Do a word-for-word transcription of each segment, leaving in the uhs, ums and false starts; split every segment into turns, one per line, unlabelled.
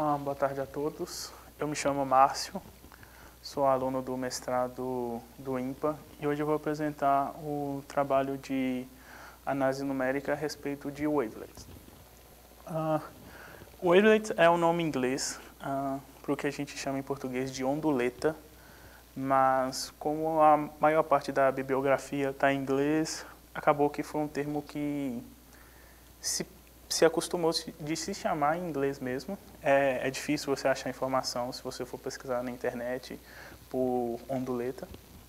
Ah, boa tarde a todos. Eu me chamo Márcio, sou aluno do mestrado do INPA e hoje eu vou apresentar o trabalho de análise numérica a respeito de wavelets. Uh, wavelet é o nome em inglês uh, para o que a gente chama em português de onduleta, mas como a maior parte da bibliografia está em inglês, acabou que foi um termo que se, se acostumou de se chamar em inglês mesmo. É, é difícil você achar informação se você for pesquisar na internet por onduleta.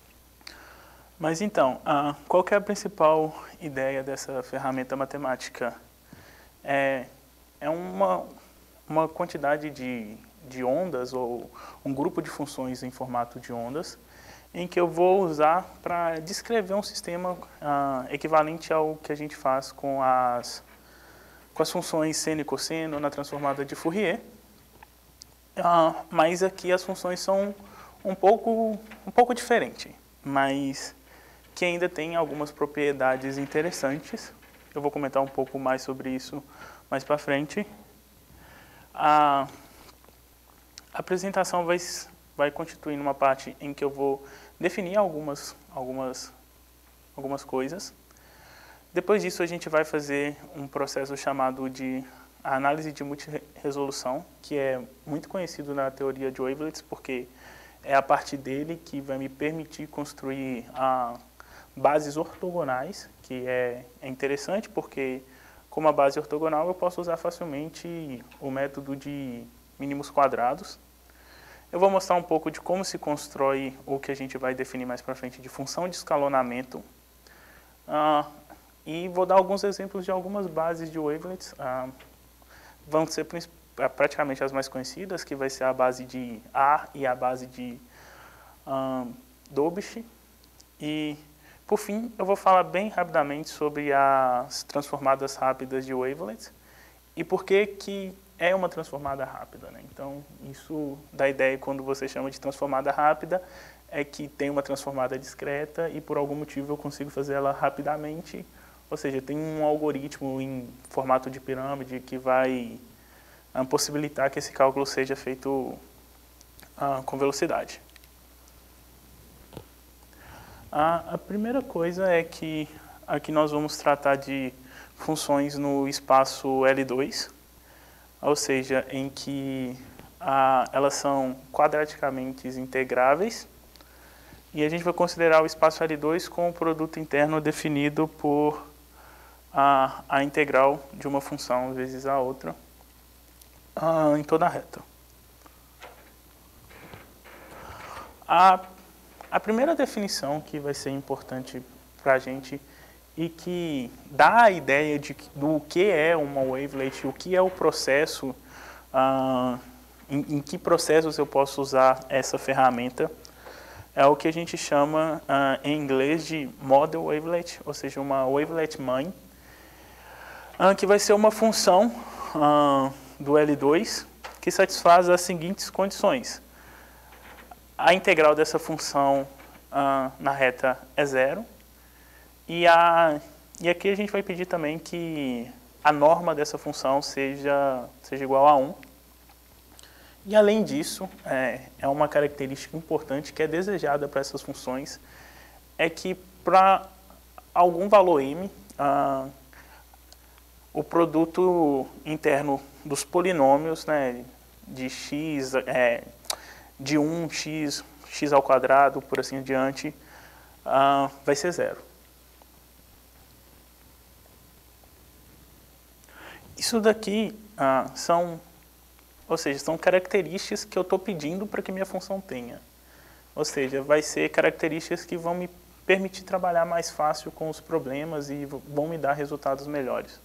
Mas então, uh, qual que é a principal ideia dessa ferramenta matemática? É, é uma, uma quantidade de, de ondas, ou um grupo de funções em formato de ondas, em que eu vou usar para descrever um sistema uh, equivalente ao que a gente faz com as, com as funções seno e cosseno na transformada de Fourier. Uh, mas aqui as funções são um pouco, um pouco diferentes, mas que ainda tem algumas propriedades interessantes. Eu vou comentar um pouco mais sobre isso mais para frente. A apresentação vai, vai constituir uma parte em que eu vou definir algumas, algumas, algumas coisas. Depois disso, a gente vai fazer um processo chamado de análise de multirresolução, que é muito conhecido na teoria de wavelets, porque é a partir dele que vai me permitir construir a bases ortogonais, que é, é interessante porque, como a base ortogonal, eu posso usar facilmente o método de mínimos quadrados. Eu vou mostrar um pouco de como se constrói o que a gente vai definir mais para frente de função de escalonamento. Ah, e vou dar alguns exemplos de algumas bases de wavelets. Ah, vão ser praticamente as mais conhecidas, que vai ser a base de A e a base de um, Dobich. E, por fim, eu vou falar bem rapidamente sobre as transformadas rápidas de wavelets e por que que é uma transformada rápida, né? Então, isso dá ideia quando você chama de transformada rápida, é que tem uma transformada discreta e por algum motivo eu consigo fazer ela rapidamente, ou seja, tem um algoritmo em formato de pirâmide que vai uh, possibilitar que esse cálculo seja feito uh, com velocidade. A, a primeira coisa é que aqui nós vamos tratar de funções no espaço L dois, ou seja, em que a, elas são quadraticamente integráveis, e a gente vai considerar o espaço L dois como o produto interno definido por a, a integral de uma função vezes a outra a, em toda a reta. A A primeira definição que vai ser importante para a gente e que dá a ideia de, do que é uma wavelet, o que é o processo, uh, em, em que processos eu posso usar essa ferramenta, é o que a gente chama uh, em inglês de model wavelet, ou seja, uma wavelet mãe, uh, que vai ser uma função uh, do L dois que satisfaz as seguintes condições. A integral dessa função uh, na reta é zero. E, a, e aqui a gente vai pedir também que a norma dessa função seja, seja igual a um. E além disso, é, é uma característica importante que é desejada para essas funções, é que para algum valor m, uh, o produto interno dos polinômios, né, de x, é, de um, x, x ao quadrado, por assim adiante, uh, vai ser zero. Isso daqui uh, são, ou seja, são características que eu estou pedindo para que minha função tenha. Ou seja, vai ser características que vão me permitir trabalhar mais fácil com os problemas e vão me dar resultados melhores.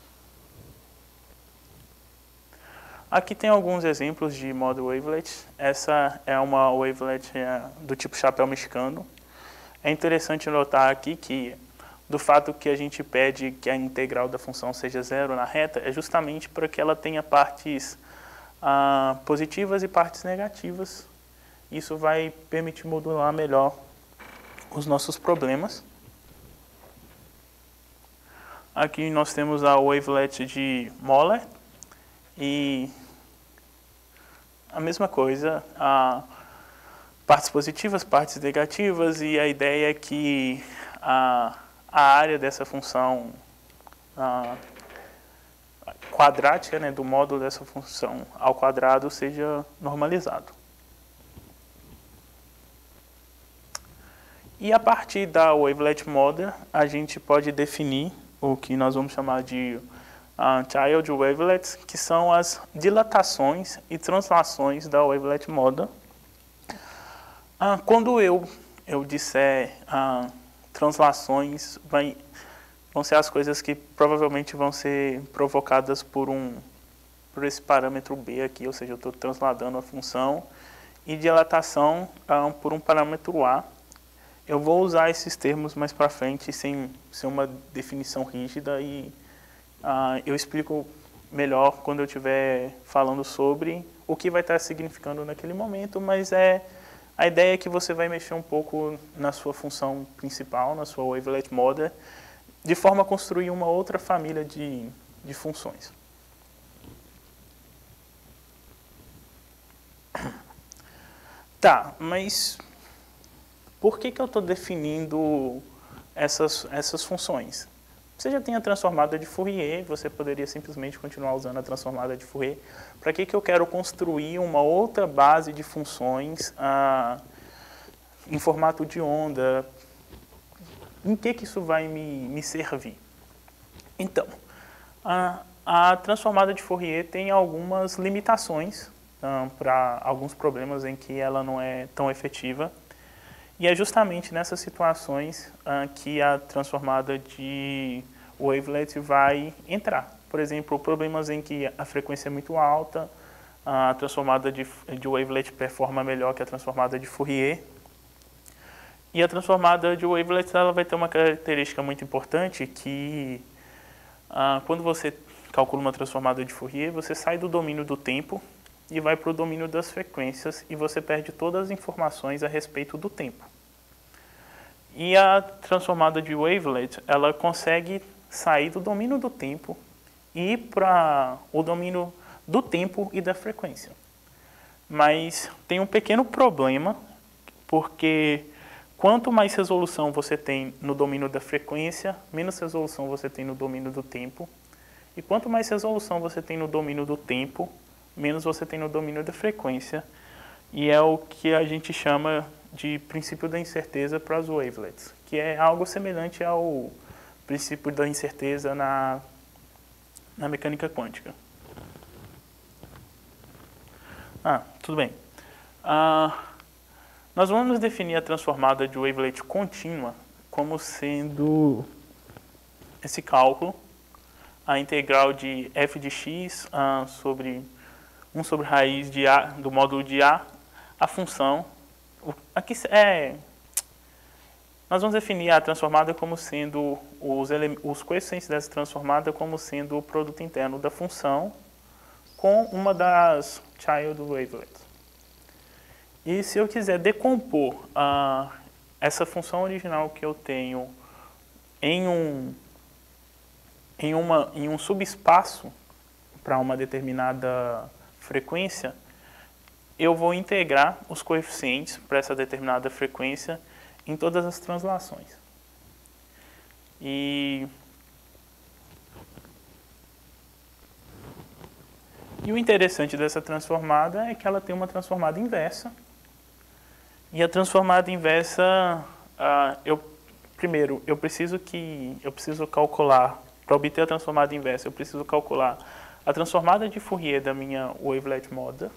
Aqui tem alguns exemplos de model wavelet. Essa é uma wavelet do tipo chapéu mexicano. É interessante notar aqui que, do fato que a gente pede que a integral da função seja zero na reta, é justamente para que ela tenha partes ah, positivas e partes negativas. Isso vai permitir modular melhor os nossos problemas. Aqui nós temos a wavelet de Moller. E a mesma coisa, a partes positivas, partes negativas, e a ideia é que a, a área dessa função a, quadrática, né, do módulo dessa função ao quadrado seja normalizado. E a partir da wavelet model, a gente pode definir o que nós vamos chamar de uh, child wavelets, que são as dilatações e translações da wavelet model. Uh, quando eu, eu disser uh, translações, vai, vão ser as coisas que provavelmente vão ser provocadas por, um, por esse parâmetro B aqui, ou seja, eu estou transladando a função, e dilatação uh, por um parâmetro A. Eu vou usar esses termos mais para frente sem ser uma definição rígida e uh, eu explico melhor quando eu estiver falando sobre o que vai estar significando naquele momento, mas é, a ideia é que você vai mexer um pouco na sua função principal, na sua wavelet model, de forma a construir uma outra família de, de funções. Tá, mas por que que eu estou definindo essas, essas funções? Você já tem a transformada de Fourier, você poderia simplesmente continuar usando a transformada de Fourier. Para que que eu quero construir uma outra base de funções ah, em formato de onda? Em que que isso vai me, me servir? Então, a, a transformada de Fourier tem algumas limitações ah, para alguns problemas em que ela não é tão efetiva. E é justamente nessas situações uh, que a transformada de wavelet vai entrar. Por exemplo, problemas em que a frequência é muito alta, a transformada de, de wavelet performa melhor que a transformada de Fourier. E a transformada de wavelet ela vai ter uma característica muito importante que uh, quando você calcula uma transformada de Fourier, você sai do domínio do tempo e vai para o domínio das frequências e você perde todas as informações a respeito do tempo. E a transformada de wavelet, ela consegue sair do domínio do tempo e ir para o domínio do tempo e da frequência. Mas tem um pequeno problema, porque quanto mais resolução você tem no domínio da frequência, menos resolução você tem no domínio do tempo. E quanto mais resolução você tem no domínio do tempo, menos você tem no domínio da frequência, e é o que a gente chama de princípio da incerteza para as wavelets, que é algo semelhante ao princípio da incerteza na, na mecânica quântica. Ah, tudo bem. Ah, nós vamos definir a transformada de wavelet contínua como sendo esse cálculo, a integral de f de x ah, sobre um sobre raiz de A, do módulo de A, a função. Aqui é, nós vamos definir a transformada como sendo os, os coeficientes dessa transformada como sendo o produto interno da função com uma das child wavelets. E se eu quiser decompor uh, essa função original que eu tenho em um, em uma, em um subespaço para uma determinada frequência, eu vou integrar os coeficientes para essa determinada frequência em todas as translações. E, e o interessante dessa transformada é que ela tem uma transformada inversa. E a transformada inversa, uh, eu, primeiro, eu preciso, que, eu preciso calcular, para obter a transformada inversa, eu preciso calcular a transformada de Fourier da minha wavelet model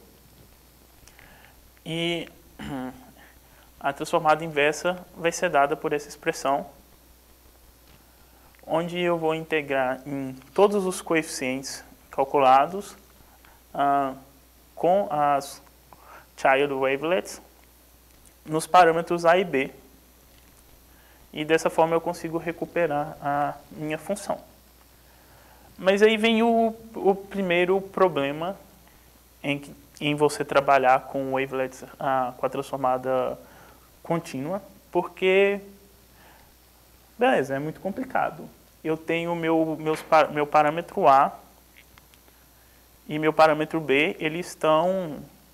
e a transformada inversa vai ser dada por essa expressão, onde eu vou integrar em todos os coeficientes calculados uh, com as child wavelets nos parâmetros A e B. E dessa forma eu consigo recuperar a minha função. Mas aí vem o, o primeiro problema em, em você trabalhar com wavelets, ah, com a transformada contínua, porque, beleza, é muito complicado. Eu tenho meu, meus, meu parâmetro A e meu parâmetro B, eles estão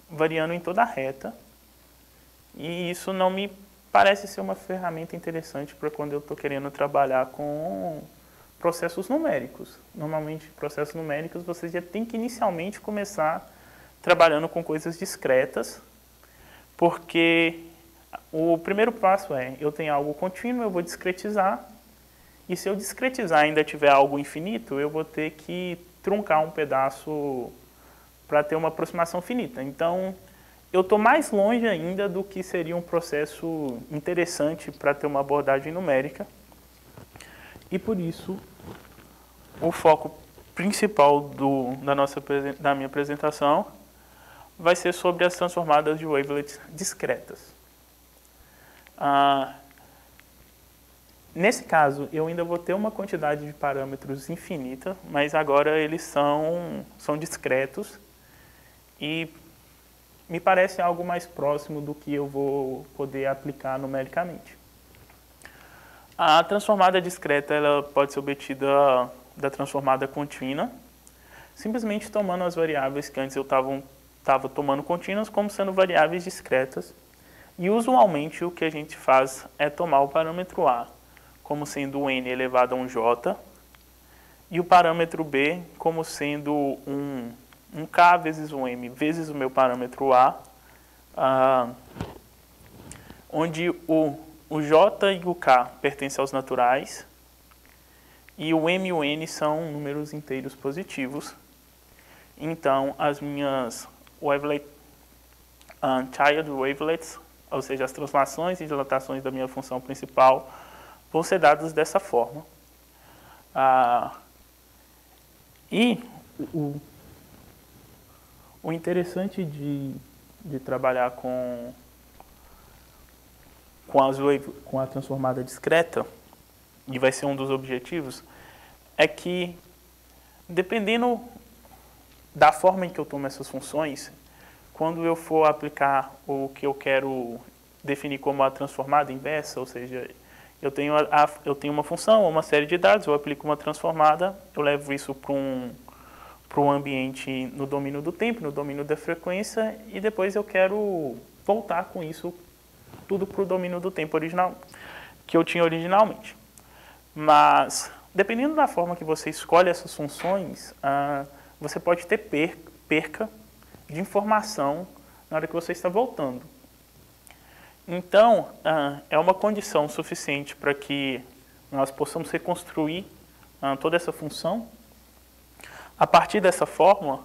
variando em toda a reta, e isso não me parece ser uma ferramenta interessante para quando eu estou querendo trabalhar com processos numéricos. Normalmente, processos numéricos, você já tem que inicialmente começar trabalhando com coisas discretas, porque o primeiro passo é, eu tenho algo contínuo, eu vou discretizar, e se eu discretizar e ainda tiver algo infinito, eu vou ter que truncar um pedaço para ter uma aproximação finita. Então, eu estou mais longe ainda do que seria um processo interessante para ter uma abordagem numérica. E por isso, o foco principal do, da, nossa, da minha apresentação vai ser sobre as transformadas de wavelets discretas. Ah, nesse caso, eu ainda vou ter uma quantidade de parâmetros infinita, mas agora eles são, são discretos e me parece algo mais próximo do que eu vou poder aplicar numericamente. A transformada discreta ela pode ser obtida da transformada contínua, simplesmente tomando as variáveis que antes eu estava estava tomando contínuas como sendo variáveis discretas. E usualmente o que a gente faz é tomar o parâmetro A como sendo um n elevado a um j e o parâmetro B como sendo um, um k vezes um m vezes o meu parâmetro A, ah, onde o, o j e o k pertencem aos naturais e o m e o n são números inteiros positivos. Então, as minhas wavelet, uh, child wavelets, ou seja, as transformações e dilatações da minha função principal, vão ser dadas dessa forma. Uh, e o, o interessante de, de trabalhar com, com, as wave, com a transformada discreta, e vai ser um dos objetivos, é que, dependendo da forma em que eu tomo essas funções, quando eu for aplicar o que eu quero definir como a transformada inversa, ou seja, eu tenho, a, eu tenho uma função ou uma série de dados, eu aplico uma transformada, eu levo isso para um, para um ambiente no domínio do tempo, no domínio da frequência, e depois eu quero voltar com isso tudo para o domínio do tempo original, que eu tinha originalmente. Mas, dependendo da forma que você escolhe essas funções, ah, você pode ter perca de informação na hora que você está voltando. Então, é uma condição suficiente para que nós possamos reconstruir toda essa função a partir dessa fórmula,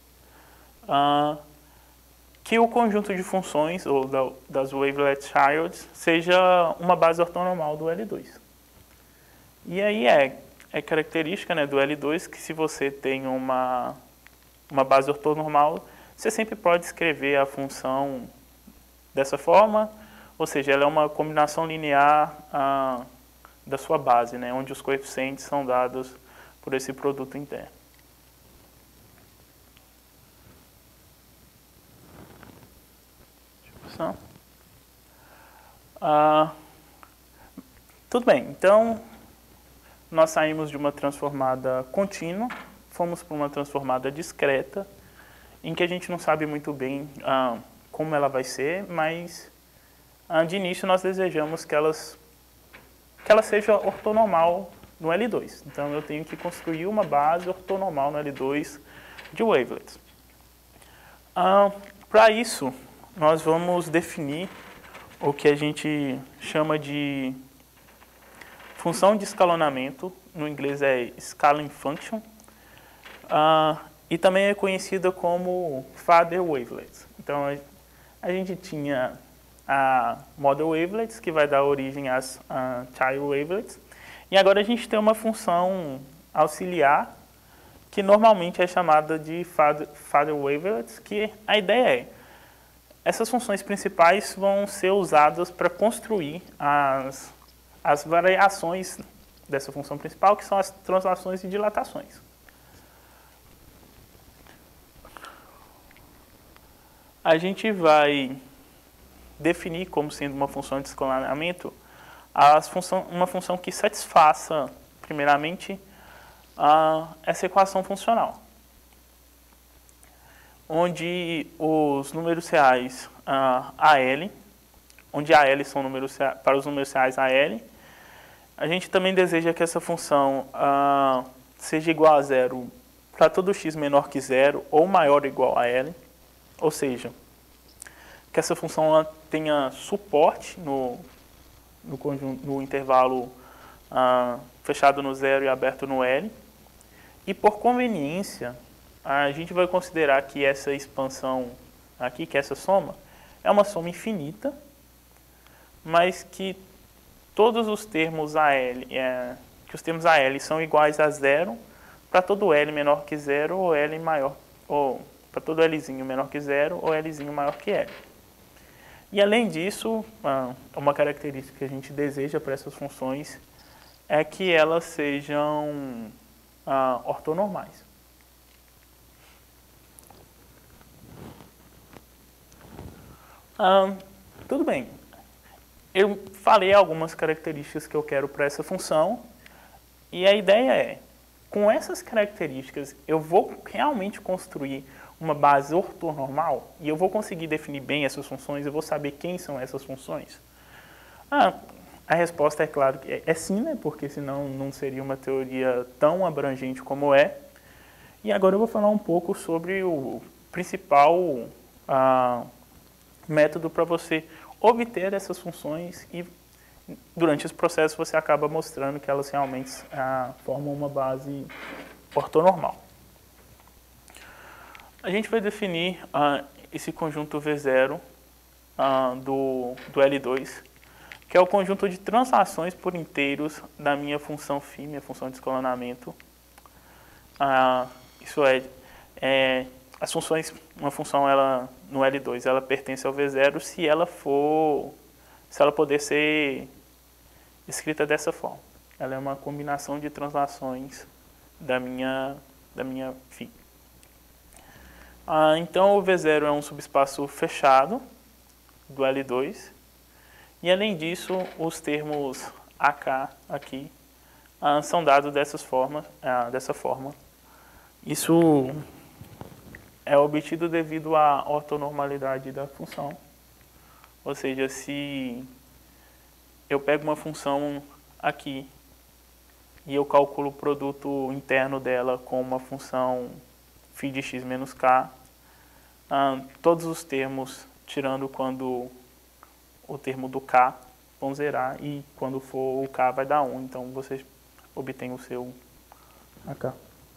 que o conjunto de funções, ou das wavelet childs, seja uma base ortonormal do L dois. E aí é É característica, né, do L dois que se você tem uma, uma base ortonormal, você sempre pode escrever a função dessa forma, ou seja, ela é uma combinação linear ah, da sua base, né, onde os coeficientes são dados por esse produto interno. Ah, tudo bem, então nós saímos de uma transformada contínua, fomos para uma transformada discreta, em que a gente não sabe muito bem ah, como ela vai ser, mas ah, de início nós desejamos que, elas, que ela seja ortonormal no L dois. Então eu tenho que construir uma base ortonormal no L dois de wavelets. Ah, para isso, nós vamos definir o que a gente chama de função de escalonamento, no inglês é scaling function, uh, e também é conhecida como father wavelets. Então, a, a gente tinha a mother wavelets, que vai dar origem às uh, child wavelets, e agora a gente tem uma função auxiliar, que normalmente é chamada de father, father wavelets, que a ideia é, essas funções principais vão ser usadas para construir as as variações dessa função principal, que são as translações e dilatações. A gente vai definir como sendo uma função de escalonamento as função, uma função que satisfaça, primeiramente, a, essa equação funcional, onde os números reais uh, A L, onde A L são números reais, para os números reais A L, a gente também deseja que essa função uh, seja igual a zero para todo x menor que zero ou maior ou igual a L, ou seja, que essa função ela tenha suporte no, no, conjunto, no intervalo uh, fechado no zero e aberto no L. E por conveniência, a gente vai considerar que essa expansão aqui, que essa soma, é uma soma infinita, mas que todos os termos A L, é, que os termos A L são iguais a zero para todo L menor que zero ou L maior, ou para todo Lzinho menor que zero ou Lzinho maior que L. E além disso, uma característica que a gente deseja para essas funções é que elas sejam ah, ortonormais. Ah, tudo bem. Eu falei algumas características que eu quero para essa função e a ideia é, com essas características, eu vou realmente construir uma base ortonormal e eu vou conseguir definir bem essas funções, eu vou saber quem são essas funções? Ah, a resposta é claro que é, é sim, né? Porque senão não seria uma teoria tão abrangente como é. E agora eu vou falar um pouco sobre o principal ah, método para você obter essas funções e durante esse processo você acaba mostrando que elas realmente ah, formam uma base ortonormal. A gente vai definir ah, esse conjunto V zero ah, do, do L dois, que é o conjunto de translações por inteiros da minha função φ, minha função de escalonamento. Ah, isso é, é, as funções, uma função ela, no L dois ela pertence ao V zero se ela for, se ela poder ser escrita dessa forma. Ela é uma combinação de translações da minha, da minha φ. Ah, então, o V zero é um subespaço fechado do L dois. E, além disso, os termos A K aqui ah, são dados dessas formas, ah, dessa forma. Isso é obtido devido à ortonormalidade da função. Ou seja, se eu pego uma função aqui e eu calculo o produto interno dela com uma função φ de x menos k, ah, todos os termos, tirando quando o termo do k, vão zerar e quando for o k vai dar um. Então você obtém o seu A K.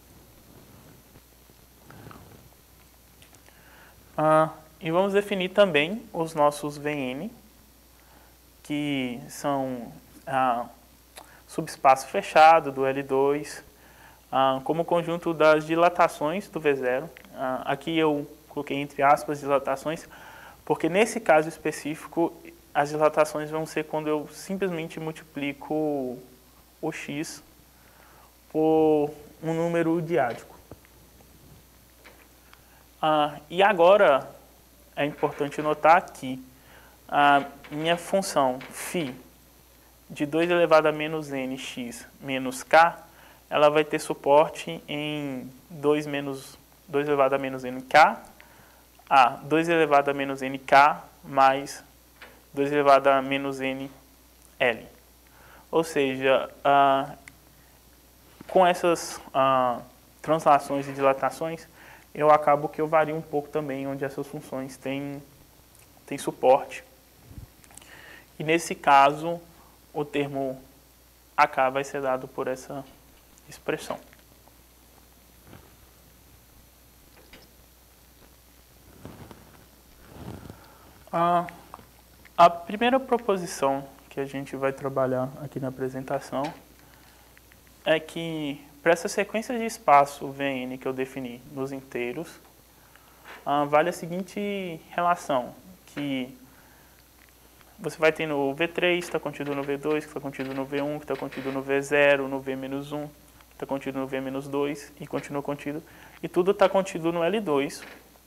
Ah, e vamos definir também os nossos V N, que são ah, subespaço fechado do L dois, ah, como conjunto das dilatações do V zero. Ah, aqui eu coloquei entre aspas dilatações, porque nesse caso específico as dilatações vão ser quando eu simplesmente multiplico o x por um número diádico. Ah, e agora é importante notar que a minha função φ de dois elevado a menos n x menos k, ela vai ter suporte em dois, menos, dois elevado a menos nk, a dois elevado a menos nk mais dois elevado a menos n L. Ou seja, ah, com essas ah, translações e dilatações, eu acabo que eu vario um pouco também onde essas funções têm, têm suporte. E nesse caso, o termo A K vai ser dado por essa expressão. Ah, a primeira proposição que a gente vai trabalhar aqui na apresentação é que para essa sequência de espaço V N que eu defini nos inteiros, ah, vale a seguinte relação, que você vai ter no V três, que está contido no V dois, que está contido no V um, que está contido no V zero, no V menos um, que está contido no V menos dois e continua contido. E tudo está contido no L dois.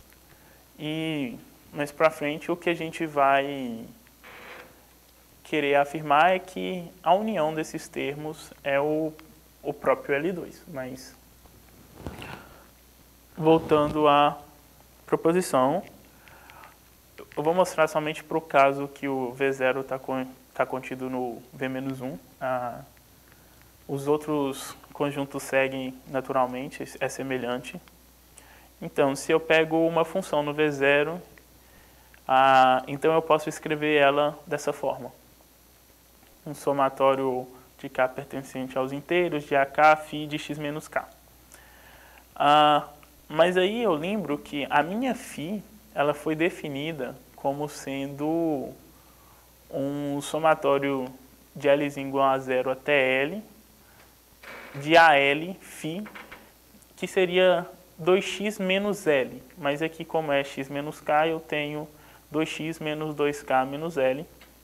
E mais para frente, o que a gente vai querer afirmar é que a união desses termos é o, o próprio L dois. Mas, voltando à proposição. Eu vou mostrar somente para o caso que o V zero está tá contido no V menos um. Ah, os outros conjuntos seguem naturalmente, é semelhante. Então, se eu pego uma função no V zero, ah, então eu posso escrever ela dessa forma. Um somatório de K pertencente aos inteiros, de A K, φ de x menos K. Ah, mas aí eu lembro que a minha φ ela foi definida como sendo um somatório de L igual a zero até L, de A L, φ, que seria dois x menos L. Mas aqui, como é x menos K, eu tenho dois x menos dois K menos L.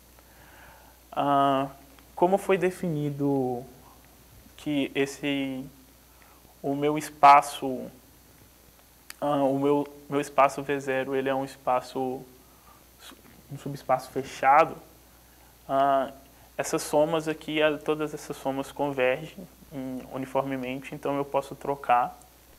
Ah, como foi definido que esse, o meu espaço, ah, o meu, meu espaço V zero, ele é um espaço, um subespaço fechado, ah, essas somas aqui, todas essas somas convergem uniformemente, então eu posso trocar.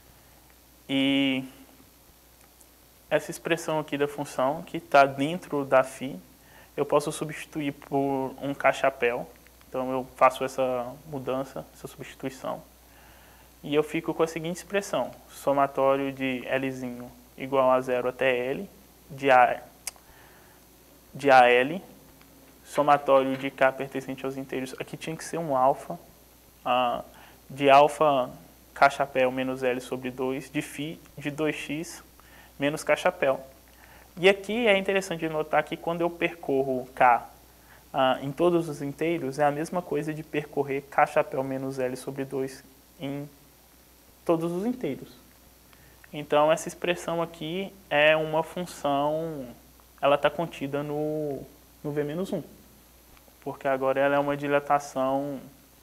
E essa expressão aqui da função, que está dentro da φ, eu posso substituir por um K-chapéu. Então eu faço essa mudança, essa substituição. E eu fico com a seguinte expressão: somatório de L igual a zero até L, de, a, de A L, somatório de K pertencente aos inteiros. Aqui tinha que ser um alfa, ah, de alfa K-chapéu menos L sobre dois, de φ de dois x menos K-chapéu. E aqui é interessante notar que quando eu percorro K ah, em todos os inteiros, é a mesma coisa de percorrer K-chapéu menos L sobre dois em todos os inteiros. Então, essa expressão aqui é uma função, ela está contida no, no V menos um, porque agora ela é uma dilatação,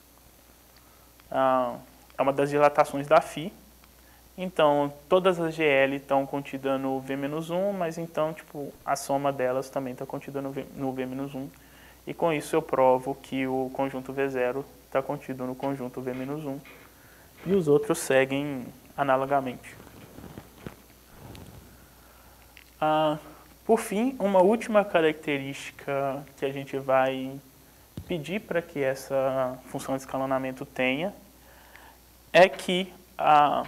ah, é uma das dilatações da φ. Então, todas as G L estão contidas no V menos um, mas então, tipo, a soma delas também está contida no V, no V menos um. E com isso eu provo que o conjunto V zero está contido no conjunto V menos um. E os outros seguem analogamente. Ah, por fim, uma última característica que a gente vai pedir para que essa função de escalonamento tenha é que a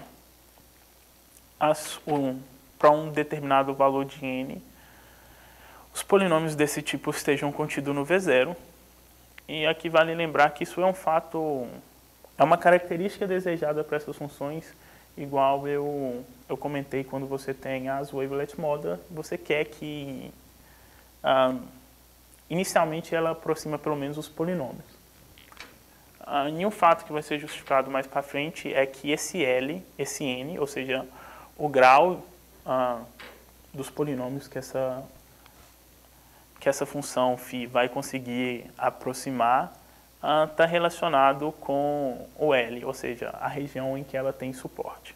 Um, para um determinado valor de n, os polinômios desse tipo estejam contidos no V zero. E aqui vale lembrar que isso é um fato, é uma característica desejada para essas funções, igual eu, eu comentei quando você tem as wavelet moda, você quer que ah, inicialmente ela aproxima pelo menos os polinômios. Ah, e um fato que vai ser justificado mais para frente é que esse L, esse n, ou seja, o grau ah, dos polinômios que essa, que essa função φ vai conseguir aproximar está ah, relacionado com o L, ou seja, a região em que ela tem suporte.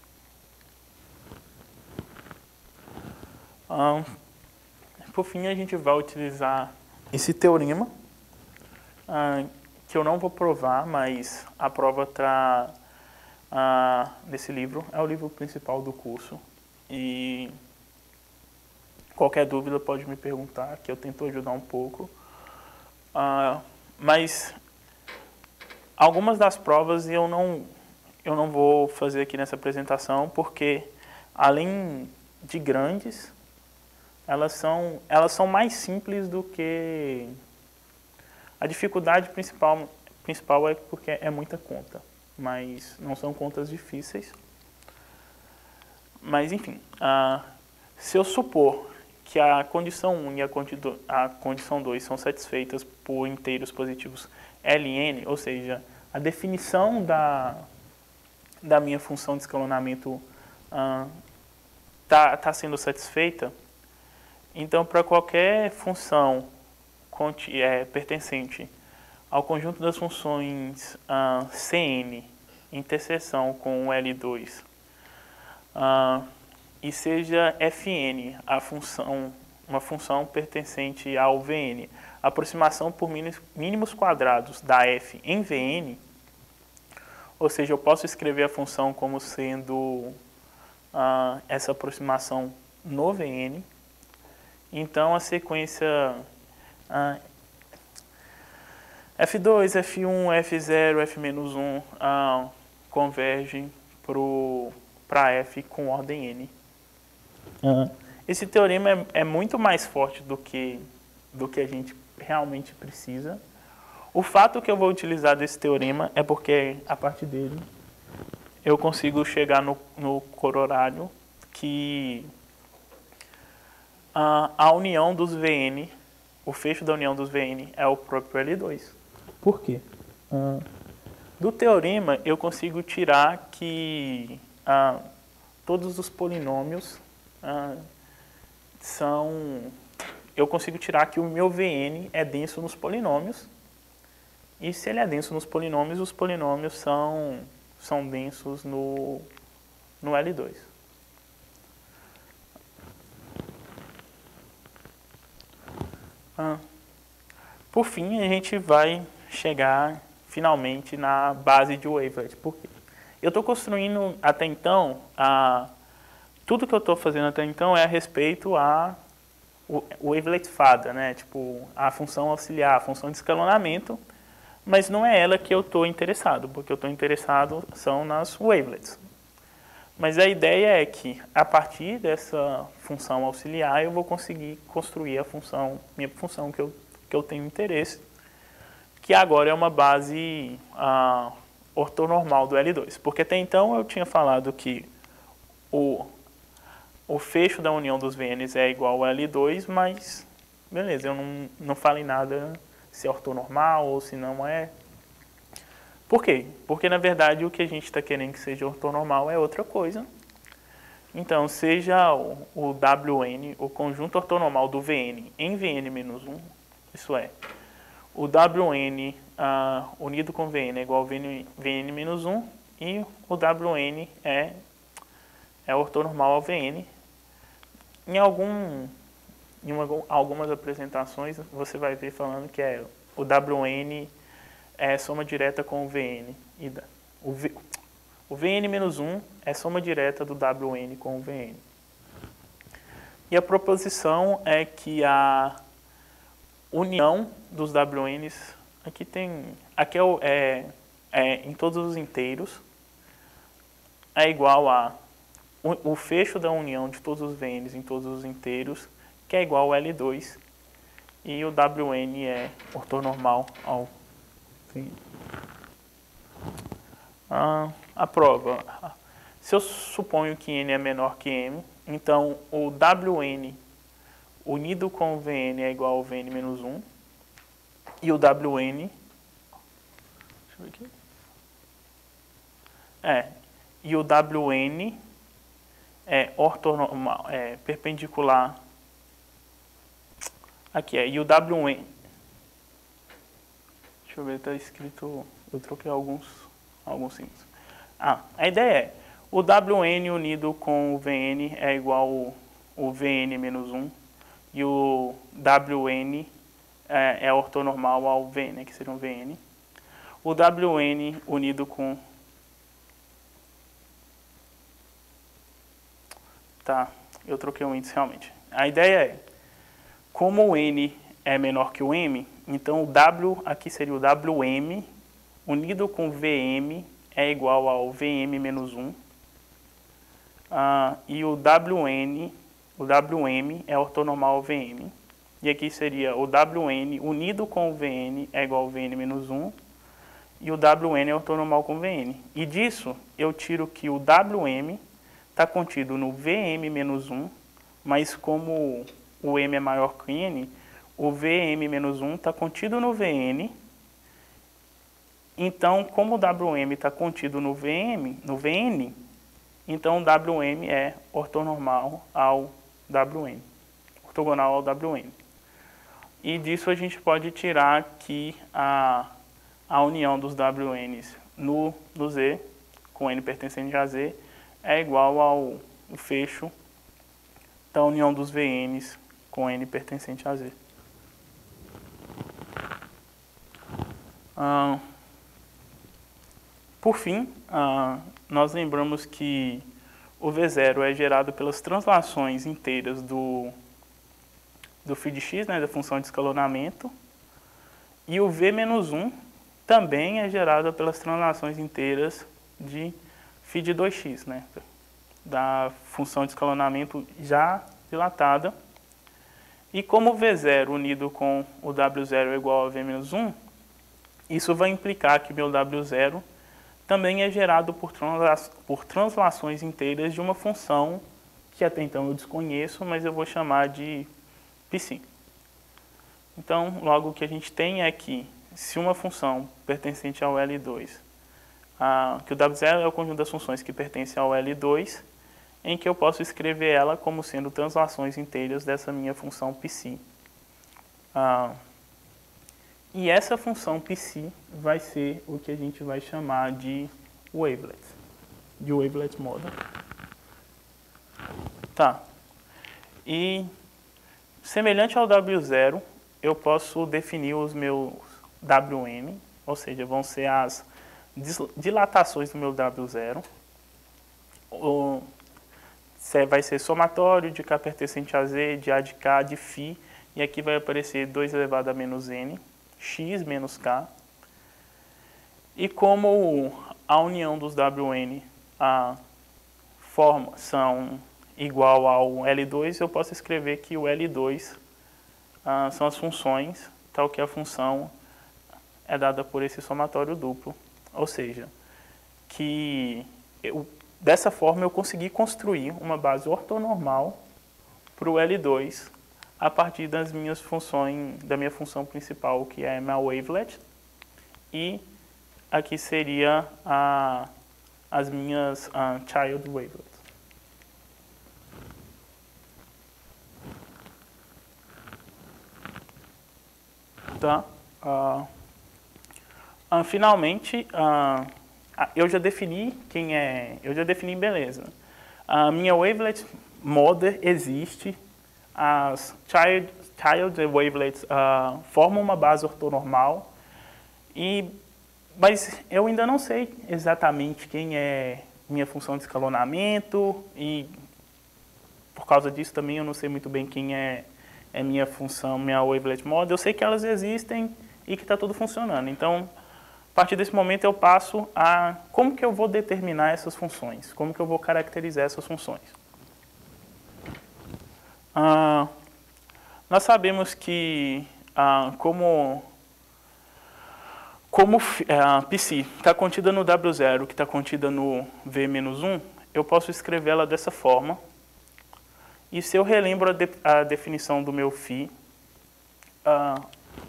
Ah, por fim, a gente vai utilizar esse teorema, ah, que eu não vou provar, mas a prova está Ah, nesse livro, é o livro principal do curso, e qualquer dúvida pode me perguntar, que eu tento ajudar um pouco. Ah, mas algumas das provas eu não, eu não vou fazer aqui nessa apresentação, porque além de grandes, elas são, elas são mais simples do que... A dificuldade principal, principal é porque é muita conta, mas não são contas difíceis. Mas, enfim, ah, se eu supor que a condição um e a, condido, a condição dois são satisfeitas por inteiros positivos L e N, ou seja, a definição da, da minha função de escalonamento está ah, tá sendo satisfeita, então, para qualquer função é, pertencente ao conjunto das funções uh, Cn, interseção com o L dois, uh, e seja Fn, a função, uma função pertencente ao Vn, a aproximação por mínimos quadrados da f em Vn, ou seja, eu posso escrever a função como sendo uh, essa aproximação no V N. Então, a sequência ah, F dois, F um, F zero, F menos um ah, convergem para F com ordem N. Ah. Esse teorema é, é muito mais forte do que, do que a gente realmente precisa. O fato que eu vou utilizar desse teorema é porque, a partir dele, eu consigo chegar no, no corolário que a, a união dos V N, o fecho da união dos V N é o próprio L dois. Por quê? Ah, do teorema, eu consigo tirar que ah, todos os polinômios ah, são... Eu consigo tirar que o meu V N é denso nos polinômios. E se ele é denso nos polinômios, os polinômios são, são densos no, no L dois. Ah, por fim, a gente vai chegar finalmente na base de wavelet. Por quê? Eu estou construindo até então, a, tudo que eu estou fazendo até então é a respeito a o wavelet fada, né? Tipo, a função auxiliar, a função de escalonamento, mas não é ela que eu estou interessado, porque eu estou interessado são nas wavelets. Mas a ideia é que, a partir dessa função auxiliar, eu vou conseguir construir a função, minha função que eu, que eu tenho interesse, que agora é uma base ah, ortonormal do L dois. Porque até então eu tinha falado que o, o fecho da união dos V Ns é igual ao L dois, mas beleza, eu não, não falei nada se é ortonormal ou se não é. Por quê? Porque, na verdade, o que a gente está querendo que seja ortonormal é outra coisa. Então, seja o, o W N, o conjunto ortonormal do V N em V N menos um, isso é, o W N uh, unido com V N é igual a V N menos um, e o W N é, é ortonormal ao V N. Em, algum, em uma, algumas apresentações, você vai ver falando que é o W N é soma direta com o V N. E da, o, v, o V N menos um é soma direta do W N com o V N. E a proposição é que a união dos W Ns, aqui tem, aqui é, o, é, é em todos os inteiros, é igual a o, o fecho da união de todos os V Ns em todos os inteiros, que é igual a L dois, e o W N é ortonormal ao Ah, a prova. Se eu suponho que N é menor que M, então o W N unido com o V N é igual ao V N menos um. E o W N... Deixa eu ver aqui. É. E o W N é ortonormal, é perpendicular... Aqui é. E o W N... Deixa eu ver, está escrito... Eu troquei alguns, alguns símbolos. Ah, a ideia é, o W N unido com o V N é igual ao, ao V N menos um, e o W N é, é ortonormal ao V N, que seria um V N. O W N unido com... Tá, eu troquei o índice realmente. A ideia é, como o N é menor que o M, então o W aqui seria o W M unido com V M é igual ao V M menos um. Ah, e o W N, o W M é ortonormal ao V M. E aqui seria o W N unido com o V N é igual ao V N menos um. E o W N é ortonormal com o V N. E disso eu tiro que o W M está contido no V M menos um, mas como o M é maior que o N, o V M menos um está contido no V N. Então, como o W M está contido no V M, no V N, então o W M é ortonormal ao W N, ortogonal ao W N. E disso a gente pode tirar que a, a união dos W Ns no, no Z, com N pertencente a Z, é igual ao o fecho da união dos V Ns com N pertencente a Z. Ah, Por fim, ah, nós lembramos que o V zero é gerado pelas translações inteiras do, do φ de x, né, da função de escalonamento, e o V menos um também é gerado pelas translações inteiras de φ de dois x, né, da função de escalonamento já dilatada. E como o V zero unido com o W zero é igual a V menos um, isso vai implicar que meu W zero também é gerado por, transla por translações inteiras de uma função que até então eu desconheço, mas eu vou chamar de psi. Então, logo o que a gente tem é que se uma função pertencente ao L dois, ah, que o W zero é o conjunto das funções que pertencem ao L dois, em que eu posso escrever ela como sendo translações inteiras dessa minha função psi. Ah, e essa função psi vai ser o que a gente vai chamar de wavelet, de wavelet model. Tá. E semelhante ao W zero, eu posso definir os meus W M, ou seja, vão ser as dilatações do meu W zero. O, vai ser somatório de K pertencente a Z, de A de K, de φ, e aqui vai aparecer dois elevado a menos N, x menos K. E como a união dos W N a forma são igual ao L dois, eu posso escrever que o L dois ah, são as funções, tal que a função é dada por esse somatório duplo. Ou seja, que eu, dessa forma eu consegui construir uma base ortonormal para o L dois a partir das minhas funções, da minha função principal, que é a minha wavelet, e aqui seria a, as minhas uh, child wavelets. Tá? Uh, uh, finalmente, uh, eu já defini quem é, eu já defini beleza. A minha wavelet model existe. As child, child wavelets uh, formam uma base ortonormal, e, mas eu ainda não sei exatamente quem é minha função de escalonamento, e por causa disso também eu não sei muito bem quem é, é minha função, minha wavelet model. Eu sei que elas existem e que está tudo funcionando. Então, a partir desse momento eu passo a como que eu vou determinar essas funções, como que eu vou caracterizar essas funções. Ah, nós sabemos que ah, como, como a psi está contida no W zero, que está contida no V menos um, eu posso escrevê-la dessa forma. E se eu relembro a, de, a definição do meu φ, ah,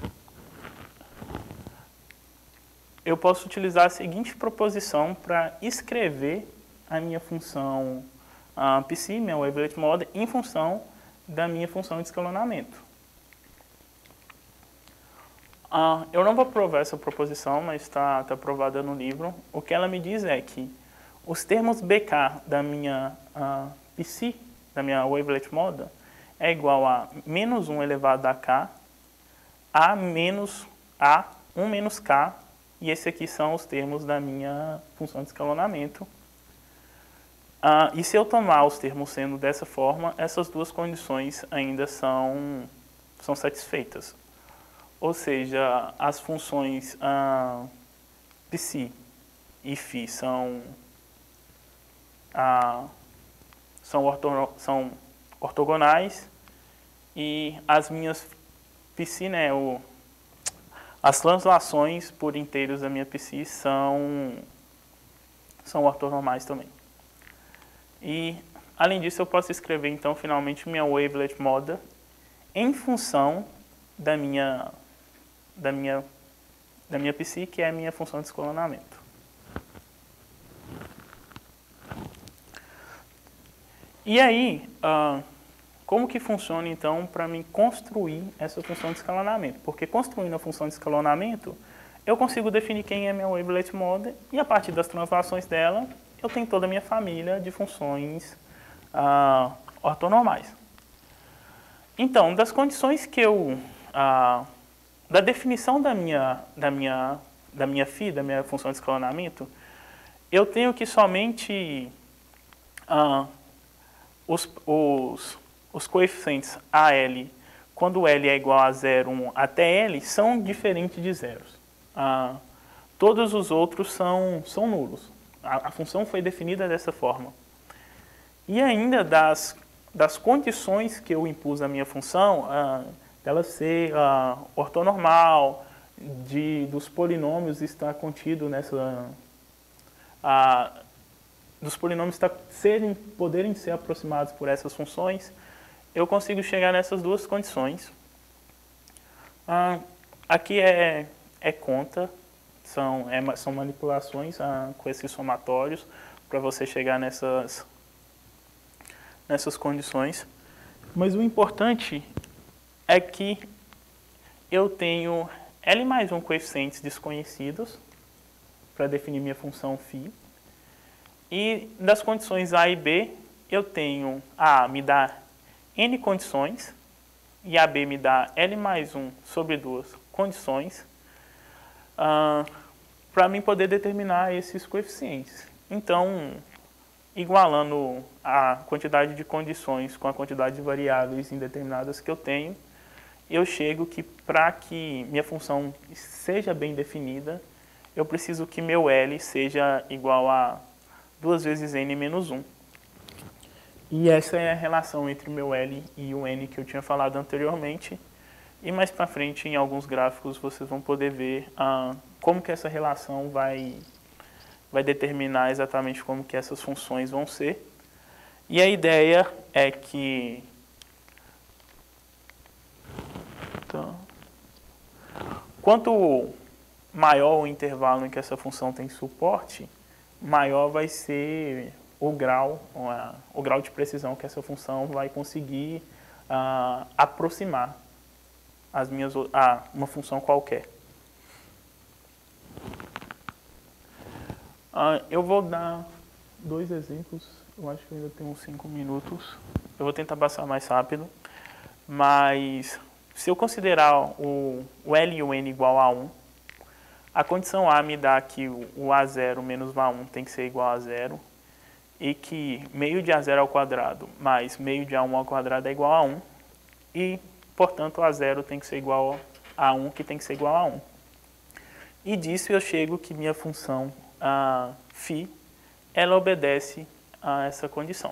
eu posso utilizar a seguinte proposição para escrever a minha função ah, psi, minha wavelet model, em função da minha função de escalonamento. Ah, eu não vou provar essa proposição, mas está tá provada no livro. O que ela me diz é que os termos B K da minha ah, psi, da minha wavelet model, é igual a menos um elevado a K, A menos A, um menos K, e esses aqui são os termos da minha função de escalonamento. Ah, e se eu tomar os termos sendo dessa forma, essas duas condições ainda são, são satisfeitas. Ou seja, as funções ah, psi e φ são, ah, são, orto, são ortogonais, e as minhas psi, né, o, as translações por inteiros da minha psi são, são ortonormais também. E, além disso, eu posso escrever, então, finalmente, minha wavelet model em função da minha, da minha, da minha psi, que é a minha função de escalonamento. E aí, uh, como que funciona, então, para mim construir essa função de escalonamento? Porque construindo a função de escalonamento, eu consigo definir quem é minha wavelet model, e a partir das translações dela, eu tenho toda a minha família de funções ah, ortonormais. Então, das condições que eu... Ah, da definição da minha, da, minha, da minha φ, da minha função de escalonamento, eu tenho que somente ah, os, os, os coeficientes A L, quando L é igual a zero, um até L, são diferentes de zeros. Ah, todos os outros são, são nulos. A, a função foi definida dessa forma. E ainda das, das condições que eu impus à minha função, ah, dela ser ah, ortonormal, de, dos polinômios estar contido nessa... Ah, dos polinômios estar, serem, poderem ser aproximados por essas funções, eu consigo chegar nessas duas condições. Ah, aqui é, é conta, são, é, são manipulações ah, com esses somatórios para você chegar nessas, nessas condições. Mas o importante é que eu tenho L mais um coeficientes desconhecidos para definir minha função φ. E das condições A e B, eu tenho A me dá N condições e A B me dá L mais um sobre duas condições ah, para mim poder determinar esses coeficientes. Então, igualando a quantidade de condições com a quantidade de variáveis indeterminadas que eu tenho, eu chego que para que minha função seja bem definida, eu preciso que meu L seja igual a duas vezes N menos um. E essa é a relação entre o meu L e o N que eu tinha falado anteriormente. E mais para frente, em alguns gráficos, vocês vão poder ver ah, como que essa relação vai, vai determinar exatamente como que essas funções vão ser. E a ideia é que... Então, quanto maior o intervalo em que essa função tem suporte, maior vai ser o grau, o grau de precisão que essa função vai conseguir uh, aproximar as minhas, ah, uma função qualquer. Uh, eu vou dar dois exemplos, eu acho que ainda tenho uns cinco minutos. Eu vou tentar passar mais rápido, mas se eu considerar o, o L e o N igual a um, a condição A me dá que o A zero menos o A um tem que ser igual a zero e que meio de A zero ao quadrado mais meio de A um ao quadrado é igual a um e, portanto, A zero tem que ser igual a um, que tem que ser igual a um. E disso eu chego que minha função a φ, ela obedece a essa condição.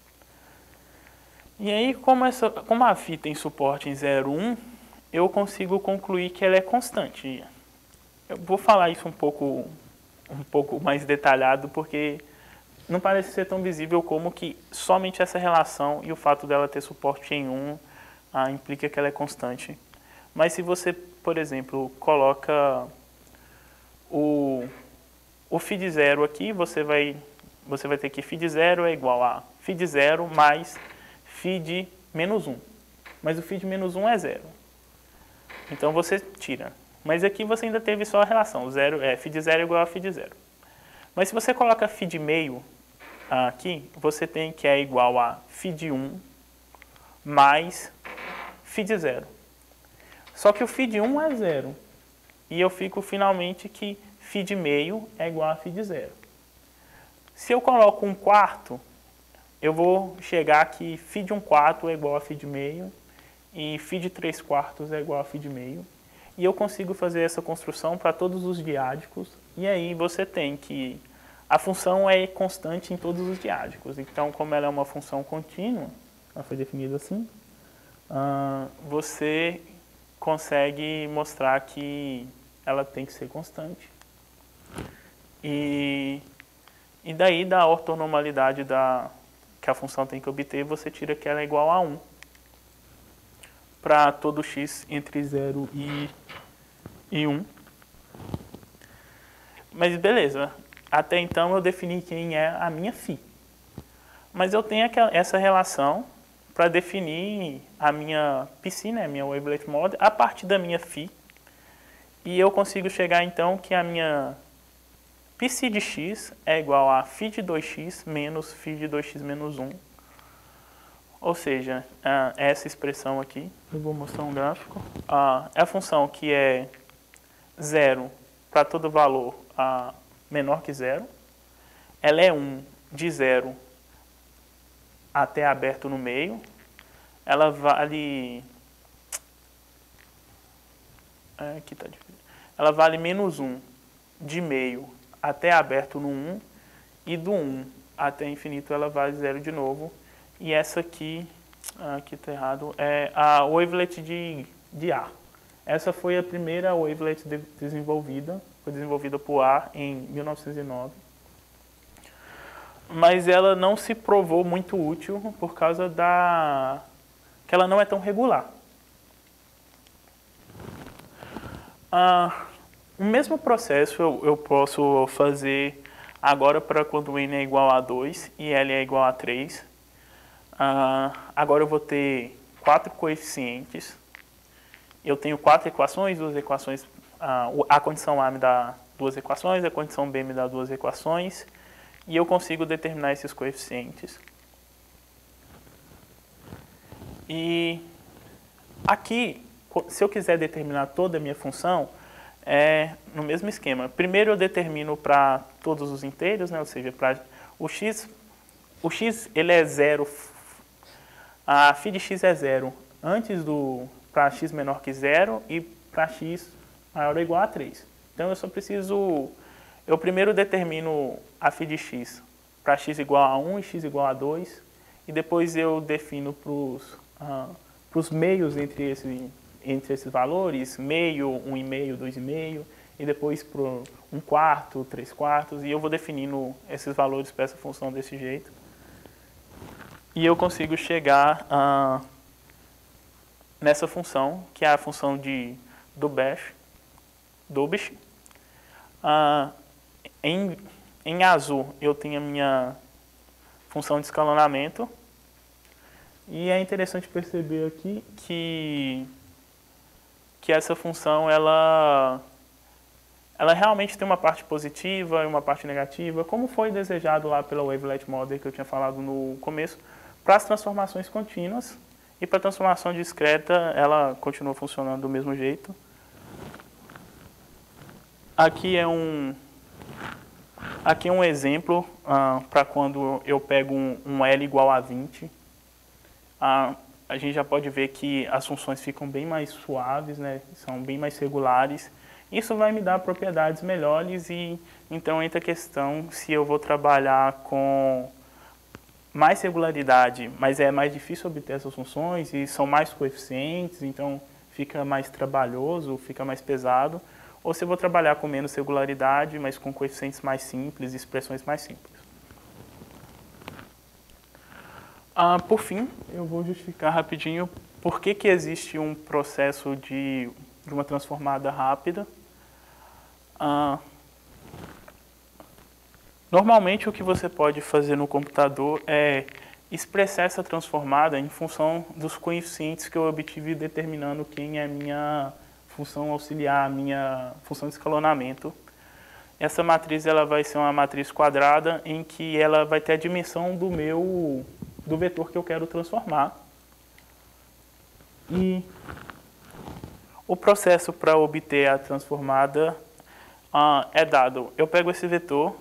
E aí, como, essa, como a φ tem suporte em zero, um, eu consigo concluir que ela é constante. Eu vou falar isso um pouco, um pouco mais detalhado, porque não parece ser tão visível como que somente essa relação e o fato dela ter suporte em um ah, implica que ela é constante. Mas se você, por exemplo, coloca o, o φ de zero aqui, você vai, você vai ter que φ de zero é igual a φ de zero mais φ de menos um. Mas o φ de menos um é zero. Então você tira. Mas aqui você ainda teve só a relação, zero, é, φ de zero é igual a φ de zero. Mas se você coloca φ de meio aqui, você tem que é igual a φ de um mais φ de zero. Só que o φ de um é zero. E eu fico finalmente que φ de meio é igual a φ de zero. Se eu coloco um quarto, eu vou chegar que φ de um quarto é igual a φ de meio e φ de três quartos é igual a φ de meio. E eu consigo fazer essa construção para todos os diádicos. E aí você tem que a função é constante em todos os diádicos. Então, como ela é uma função contínua, ela foi definida assim, uh, você consegue mostrar que ela tem que ser constante. E, e daí, da ortonormalidade da, que a função tem que obter, você tira que ela é igual a um. Para todo x entre zero e, e um. Mas beleza, até então eu defini quem é a minha φ. Mas eu tenho aquela, essa relação para definir a minha P C, né, minha wavelet model, a partir da minha φ. E eu consigo chegar então que a minha P C de x é igual a φ de dois x menos φ de dois x menos um. Ou seja, essa expressão aqui, eu vou mostrar um gráfico, é a função que é zero para todo valor menor que zero, ela é um de zero até aberto no meio, ela vale... É, aqui tá difícil. Ela vale menos um de meio até aberto no um, e do um até infinito ela vale zero de novo. E essa aqui, aqui está errado, é a wavelet de, de A. Essa foi a primeira wavelet de, desenvolvida, foi desenvolvida por A em mil novecentos e nove. Mas ela não se provou muito útil por causa da... que ela não é tão regular. Ah, o mesmo processo eu, eu posso fazer agora para quando n é igual a dois e L é igual a três. Ah, agora eu vou ter quatro coeficientes. Eu tenho quatro equações, duas equações, ah, a condição A me dá duas equações, a condição B me dá duas equações, e eu consigo determinar esses coeficientes. E aqui, se eu quiser determinar toda a minha função, é no mesmo esquema. Primeiro eu determino para todos os inteiros, né? Ou seja, para o x, o x ele é zero, a φ de x é zero antes do para x menor que zero e para x maior ou igual a três. Então eu só preciso, eu primeiro determino a φ de x para x igual a um e x igual a dois, e depois eu defino para os ah, para os meios entre esse entre esses valores, meio, um e meio, dois e meio, e depois para um quarto, três quartos, e eu vou definindo esses valores para essa função desse jeito. E eu consigo chegar ah, nessa função, que é a função de Dubach. Dubach. Ah, em, em azul eu tenho a minha função de escalonamento, e é interessante perceber aqui que que essa função ela, ela realmente tem uma parte positiva e uma parte negativa, como foi desejado lá pela Wavelet Model que eu tinha falado no começo, para as transformações contínuas, e para a transformação discreta ela continua funcionando do mesmo jeito. Aqui é um, aqui é um exemplo ah, para quando eu pego um, um L igual a vinte. Ah, a gente já pode ver que as funções ficam bem mais suaves, né? São bem mais regulares. Isso vai me dar propriedades melhores, e então entra a questão se eu vou trabalhar com mais regularidade, mas é mais difícil obter essas funções e são mais coeficientes, então fica mais trabalhoso, fica mais pesado, ou se eu vou trabalhar com menos regularidade, mas com coeficientes mais simples, expressões mais simples. Ah, por fim, eu vou justificar rapidinho por que que existe um processo de, de uma transformada rápida. Ah, normalmente o que você pode fazer no computador é expressar essa transformada em função dos coeficientes que eu obtive determinando quem é a minha função auxiliar, a minha função de escalonamento. Essa matriz ela vai ser uma matriz quadrada em que ela vai ter a dimensão do meu do vetor que eu quero transformar. E o processo para obter a transformada uh, é dado. Eu pego esse vetor,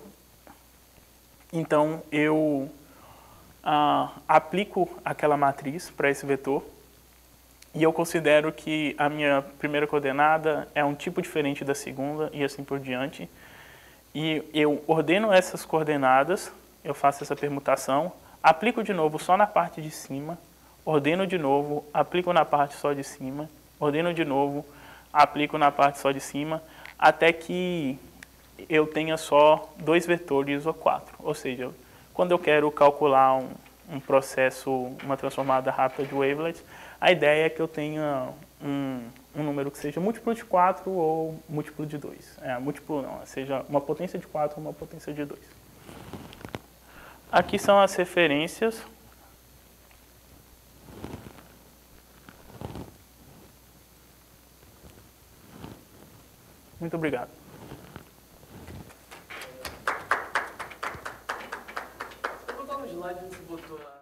então eu uh, aplico aquela matriz para esse vetor, e eu considero que a minha primeira coordenada é um tipo diferente da segunda, e assim por diante. E eu ordeno essas coordenadas, eu faço essa permutação, aplico de novo só na parte de cima, ordeno de novo, aplico na parte só de cima, ordeno de novo, aplico na parte só de cima, até que eu tenha só dois vetores ou quatro. Ou seja, quando eu quero calcular um, um processo, uma transformada rápida de wavelet, a ideia é que eu tenha um, um número que seja múltiplo de quatro ou múltiplo de dois. É, múltiplo não, seja uma potência de quatro ou uma potência de dois. Aqui são as referências. Muito obrigado.
Vou botar no slide onde você botou a...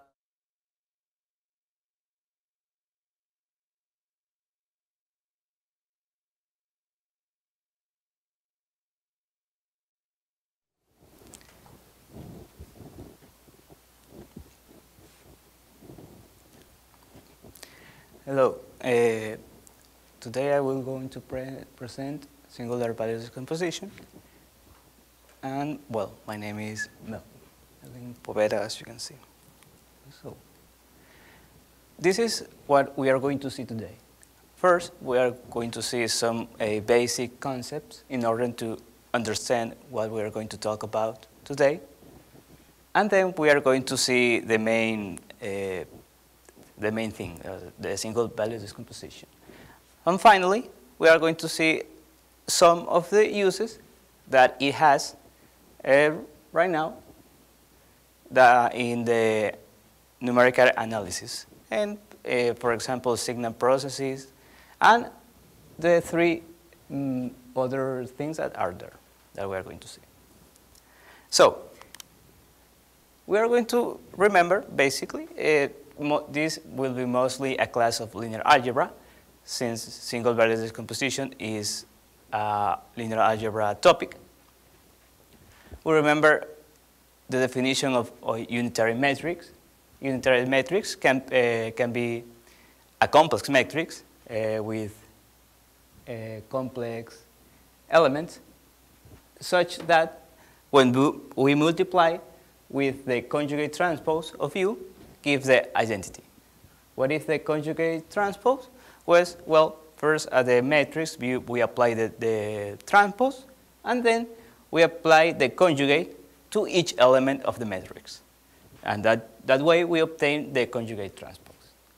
Hello. Uh, today I will going to pre present singular value decomposition. And, well, my name is Mel Melvin Poveda, as you can see. So, this is what we are going to see today. First, we are going to see some uh, basic concepts in order to understand what we are going to talk about today. And then we are going to see the main, uh, the main thing, uh, the single value decomposition. And finally, we are going to see some of the uses that it has uh, right now the, in the numerical analysis. And, uh, for example, signal processes, and the three um, other things that are there that we are going to see. So, we are going to remember, basically, uh, mo this will be mostly a class of linear algebra, since single value decomposition is a linear algebra topic. We remember the definition of a unitary matrix. Unitary matrix can, uh, can be a complex matrix uh, with uh, complex elements, such that when we multiply with the conjugate transpose of U, gives the identity. What is the conjugate transpose? Was, well, first at the matrix, we, we apply the, the transpose, and then we apply the conjugate to each element of the matrix. And that, that way, we obtain the conjugate transpose.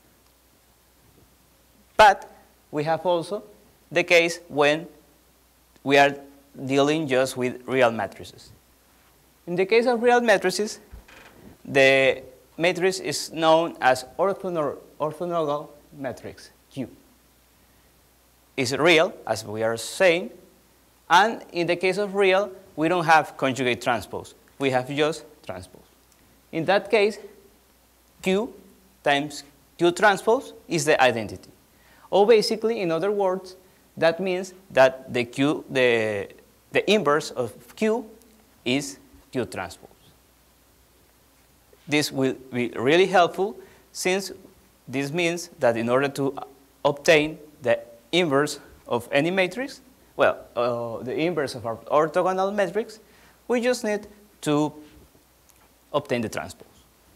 But we have also the case when we are dealing just with real matrices. In the case of real matrices, the matrix is known as orthogonal, orthogonal matrix, Q. It's real, as we are saying, and in the case of real, we don't have conjugate transpose. We have just transpose. In that case, Q times Q transpose is the identity. Or basically, in other words, that means that the Q, the, the inverse of Q is Q transpose. This will be really helpful, since this means that in order to obtain the inverse of any matrix, well, uh, the inverse of our orthogonal matrix, we just need to obtain the transpose.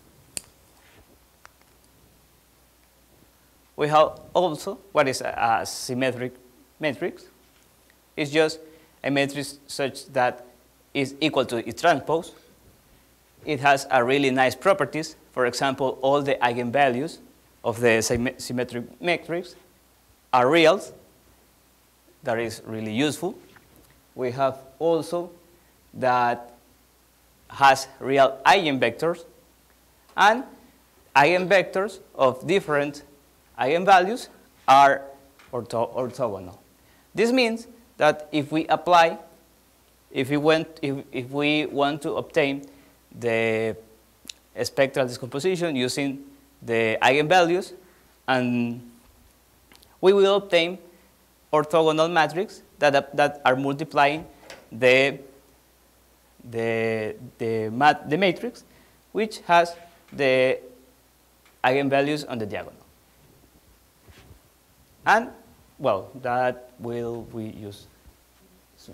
We have also what is a, a symmetric matrix. It's just a matrix such that is equal to its transpose. It has a really nice properties. For example, all the eigenvalues of the symmetric matrix are reals. That is really useful. We have also that has real eigenvectors, and eigenvectors of different eigenvalues are ortho orthogonal. This means that if we apply, if we want, if, if we want to obtain the spectral decomposition using the eigenvalues, and we will obtain orthogonal matrix that, that are multiplying the, the, the, mat, the matrix, which has the eigenvalues on the diagonal. And, well, that will we use soon.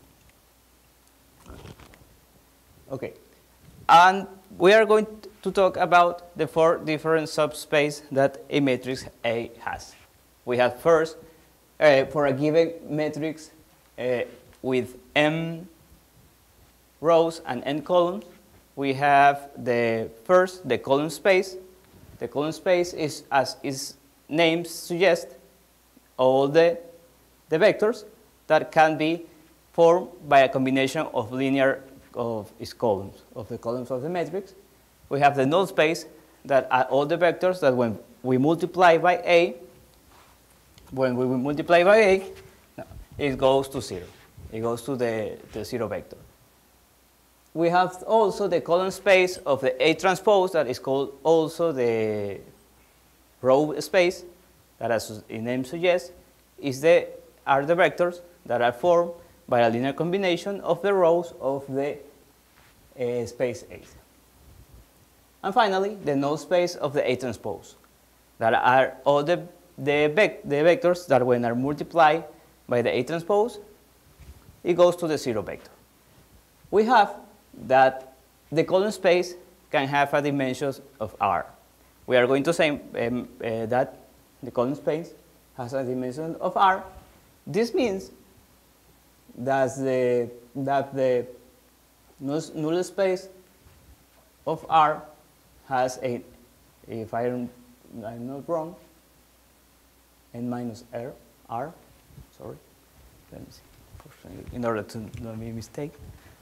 Okay. And we are going to talk about the four different subspace that a matrix A has. We have first, uh, for a given matrix uh, with m rows and n columns, we have the first, the column space. The column space is, as its name suggests, all the, the vectors that can be formed by a combination of linear of its columns, of the columns of the matrix. We have the null space that are all the vectors that when we multiply by A, when we multiply by A, it goes to zero. It goes to the, the zero vector. We have also the column space of the A transpose that is called also the row space, that as its name suggests, is the, are the vectors that are formed by a linear combination of the rows of the uh, space A. And finally, the null space of the A transpose, that are all the the, vec the vectors that when are multiplied by the A transpose, it goes to the zero vector. We have that the column space can have a dimension of R. We are going to say um, uh, that the column space has a dimension of R. This means that the, that the null, null space of R has a, if I am, I'm not wrong, n minus R, R, sorry, let me see, in order to not make a mistake.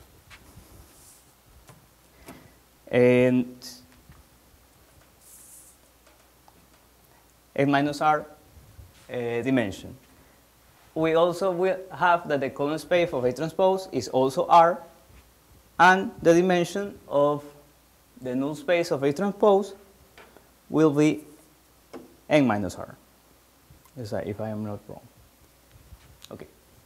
And n minus R uh, dimension. We also will have that the column space of A transpose is also R, and the dimension of the null space of A transpose will be n minus R, if I am not wrong. Okay.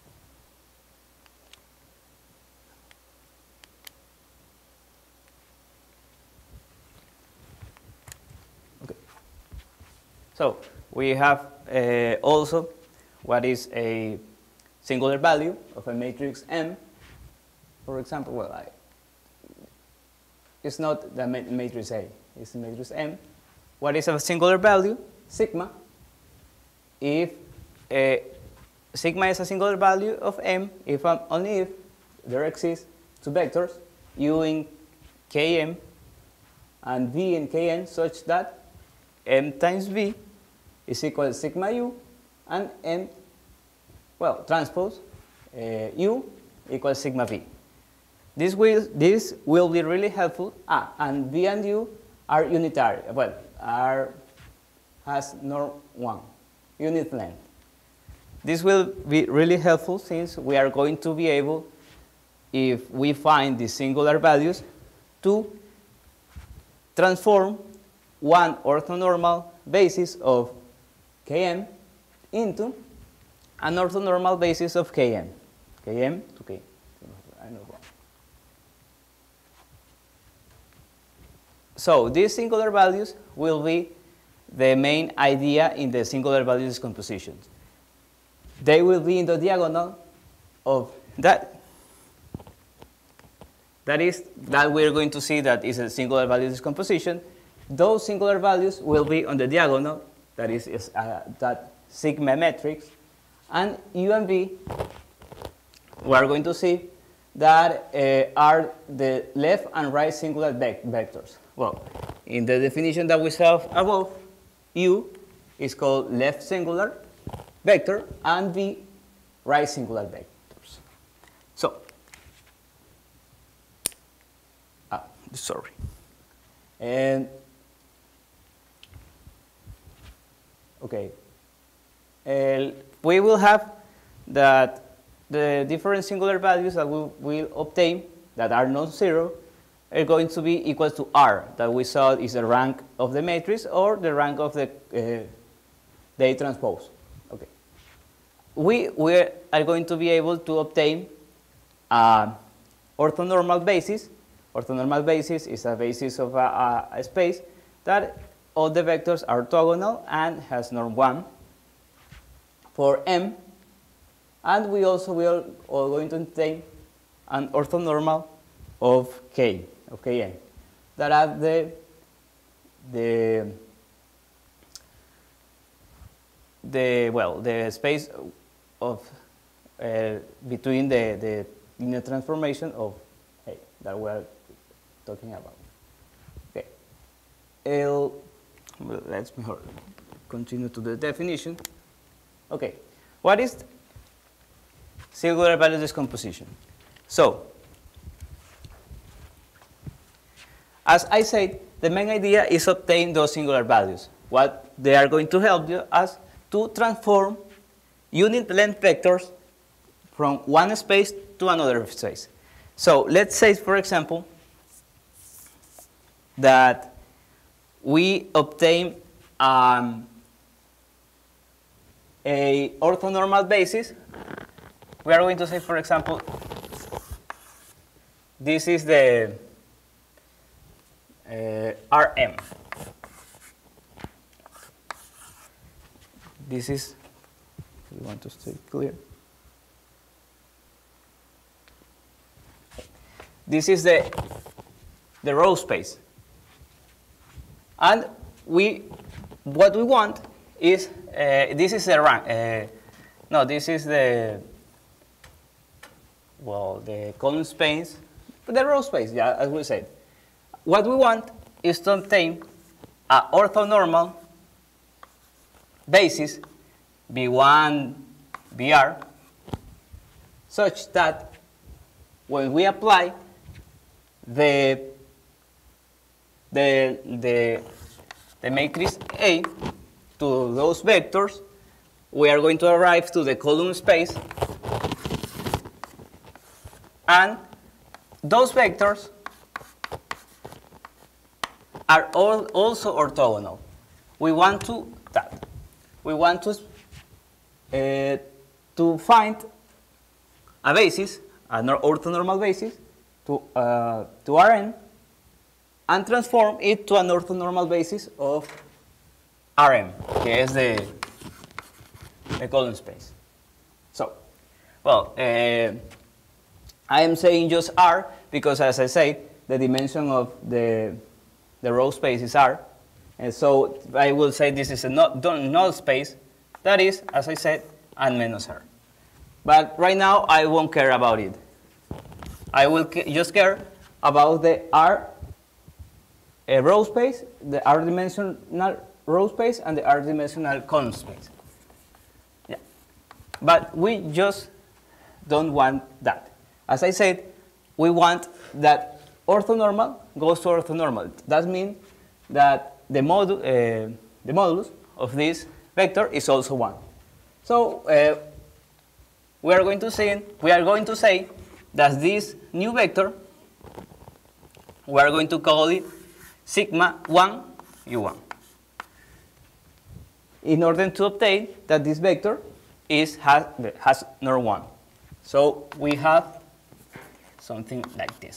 Okay. So we have uh, also what is a singular value of a matrix M. For example, well, I, it's not the matrix A, it's the matrix M. What is a singular value? Sigma. If uh, sigma is a singular value of M, if um, only if there exist two vectors, U in Km and V in Kn, such that M times V is equal to sigma U, and M, well, transpose uh, U equals sigma V. This will, this will be really helpful. Ah, and V and U are unitary, well, are, has norm one, unit length. This will be really helpful since we are going to be able, if we find the singular values, to transform one orthonormal basis of Km into an orthonormal basis of Km. Km to K. I know wrong. So these singular values will be the main idea in the singular values decompositions. They will be in the diagonal of that. That is, that we're going to see that is a singular values decomposition. Those singular values will be on the diagonal, that is, is uh, that sigma matrix, and U and V, we are going to see that uh, are the left and right singular vectors. Well, in the definition that we have above, U is called left singular vector and V right singular vectors. So, ah, sorry. And okay, uh, we will have that the different singular values that we will obtain that are non-zero are going to be equal to R, that we saw is the rank of the matrix or the rank of the, uh, the A transpose. Okay. We, we are going to be able to obtain an orthonormal basis. Orthonormal basis is a basis of a, a space that all the vectors are orthogonal and has norm one for M. And we also will are going to obtain an orthonormal of K, of Kn, that are the, the, the, well, the space of, uh, between the, the linear transformation of A that we are talking about. Okay. L, well, let's continue to the definition. Okay. What is singular value decomposition? So, as I said, the main idea is obtain those singular values. What they are going to help you us to transform unit length vectors from one space to another space. So let's say, for example, that we obtain um, a orthonormal basis. We are going to say, for example, this is the uh, R M. this is, we want to stay clear. This is the, the row space. And we, what we want is, uh, this is the rank, uh, no, this is the, well, the column space, the row space, yeah, as we said. What we want is to obtain an orthonormal basis, B one, B R, such that when we apply the, the, the, the matrix A to those vectors, we are going to arrive to the column space, and those vectors are all also orthogonal. We want to that. We want to uh, to find a basis, an orthonormal basis, to uh, to Rn, and transform it to an orthonormal basis of Rm, que es the the column space. So, well, uh, I am saying just R because, as I said, the dimension of the the row space is R, and so I will say this is a null space that is, as I said, N minus R. But right now I won't care about it. I will just care about the R uh, row space, the R dimensional row space, and the R dimensional column space. Yeah, but we just don't want that. As I said, we want that orthonormal goes to orthonormal. That means that the, modu uh, the modulus of this vector is also one. So uh, we are going to say we are going to say that this new vector, we are going to call it sigma one u one, in order to obtain that this vector is has has norm one. So we have something like this.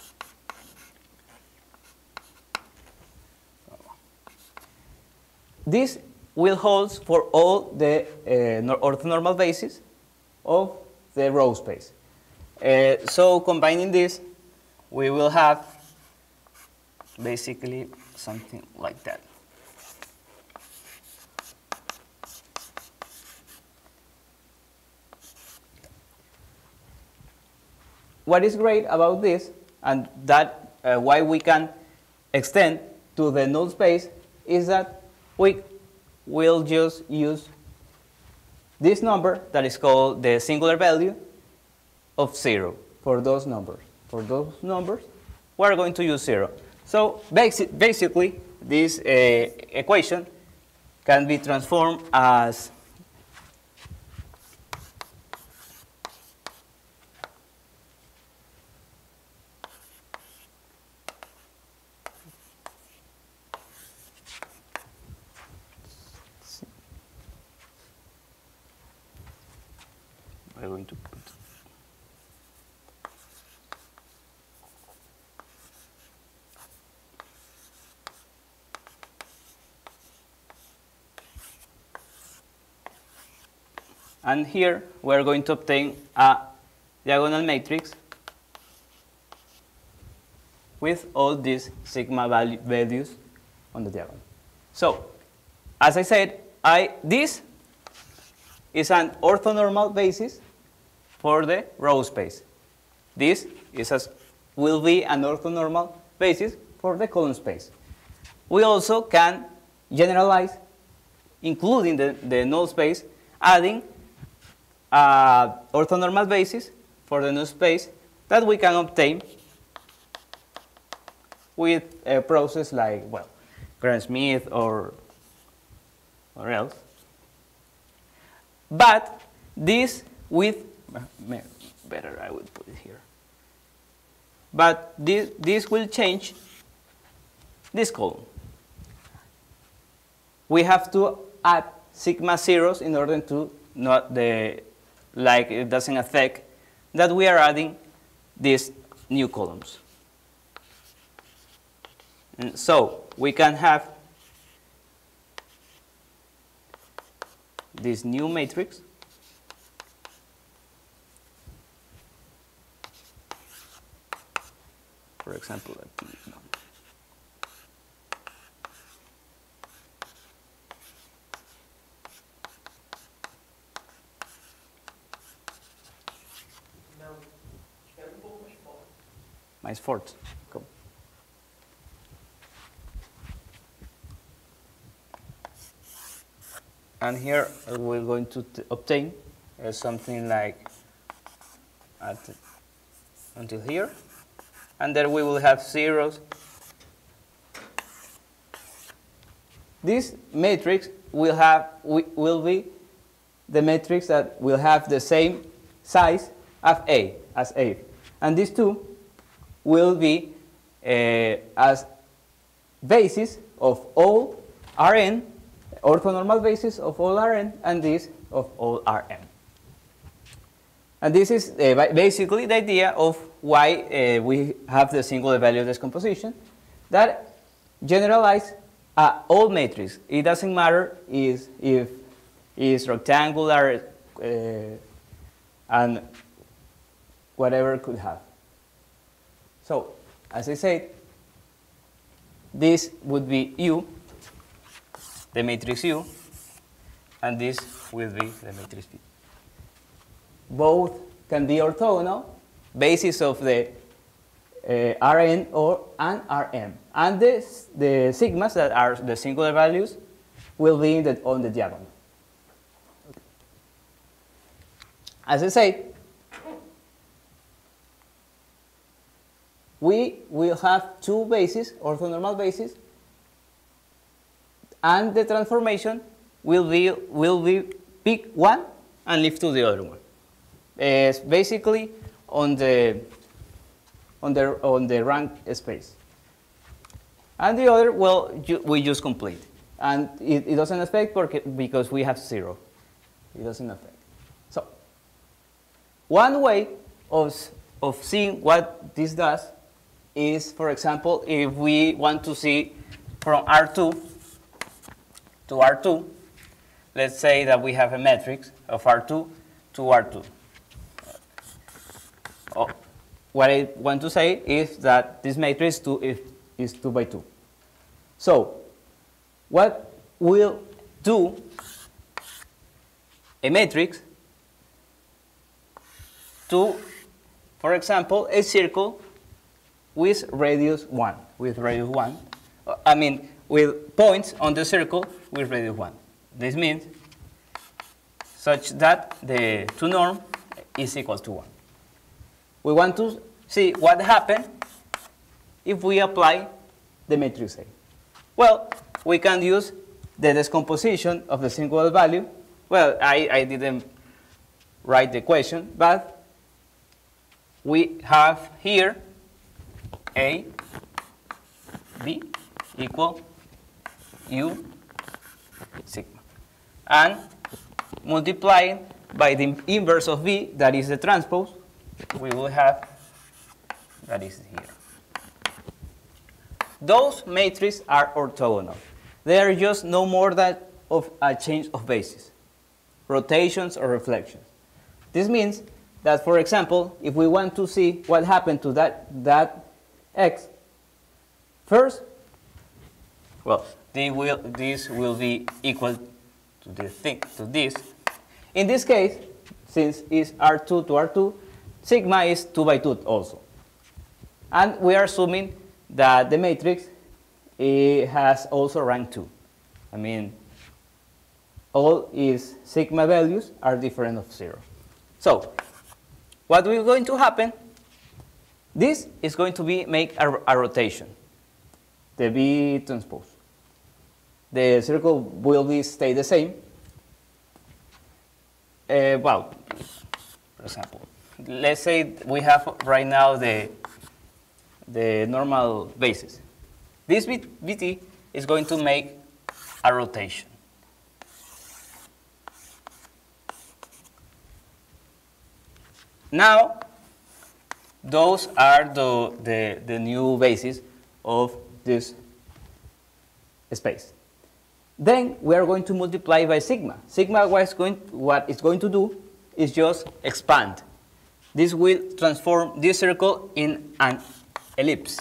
This will hold for all the uh, orthonormal bases of the row space. Uh, so combining this, we will have basically something like that. What is great about this, and that uh, why we can extend to the null space, is that we will just use this number that is called the singular value of zero for those numbers. For those numbers, we are going to use zero. So basi basically, this uh, equation can be transformed as we're going to put and here we're going to obtain a diagonal matrix with all these sigma value values on the diagonal. So, as I said, I this is an orthonormal basis for the row space. This is as will be an orthonormal basis for the column space. We also can generalize, including the, the null space, adding an orthonormal basis for the null space that we can obtain with a process like, well, Gram-Schmidt or, or else. But this with, better I would put it here. But this, this will change this column. We have to add sigma zeros in order to not the, like it doesn't affect that we are adding these new columns. And so we can have this new matrix. For example, let me, no.
Não, espera um pouco mais forte.
Mais forte. Come. And here uh, we're going to t obtain uh, something like at until here, and then we will have zeros. This matrix will have will be the matrix that will have the same size as A as A, and these two will be uh, as basis of all Rn, orthonormal basis of all Rn, and this of all Rm. And this is uh, basically the idea of why uh, we have the singular value decomposition that generalize uh, all matrix. It doesn't matter is if it's rectangular uh, and whatever it could have. So, as I said, this would be U, the matrix U, and this will be the matrix P. Both can be orthogonal, basis of the uh, Rn or and Rm. And this, the sigmas that are the singular values will be in the, on the diagonal. As I say, we will have two bases, orthonormal bases, and the transformation will be will be pick one and leave to the other one. It's basically on the on the on the rank space, and the other, well, you, we just complete, and it, it doesn't affect because we have zero. It doesn't affect. So one way of of seeing what this does is, for example, if we want to see from R two to R two, let's say that we have a matrix of R two to R two. Oh, what I want to say is that this matrix two is, is two by two. So what will do a matrix to, for example, a circle with radius one, with radius one, I mean, with points on the circle with radius one. This means such that the two norm is equal to one. We want to see what happens if we apply the matrix A. Well, we can use the decomposition of the singular value. Well, I, I didn't write the equation, but we have here A, B equal U sigma. And multiplying by the inverse of B, that is the transpose, we will have, that is here. Those matrices are orthogonal. They are just no more than of a change of basis, rotations or reflections. This means that, for example, if we want to see what happened to that, that x, first, well, they will, this will be equal to this thing, to this. In this case, since it's R two to R two, sigma is two by two also. And we are assuming that the matrix it has also rank two. I mean, all its sigma values are different of zero. So, what will going to happen? This is going to be make a, a rotation, the B transpose. The circle will be stay the same. Uh, well, for example, let's say we have right now the the normal basis. This B T is going to make a rotation. Now, those are the, the, the new bases of this space. Then we are going to multiply by sigma. Sigma what it's going, what it's going to do is just expand. This will transform this circle in an ellipse.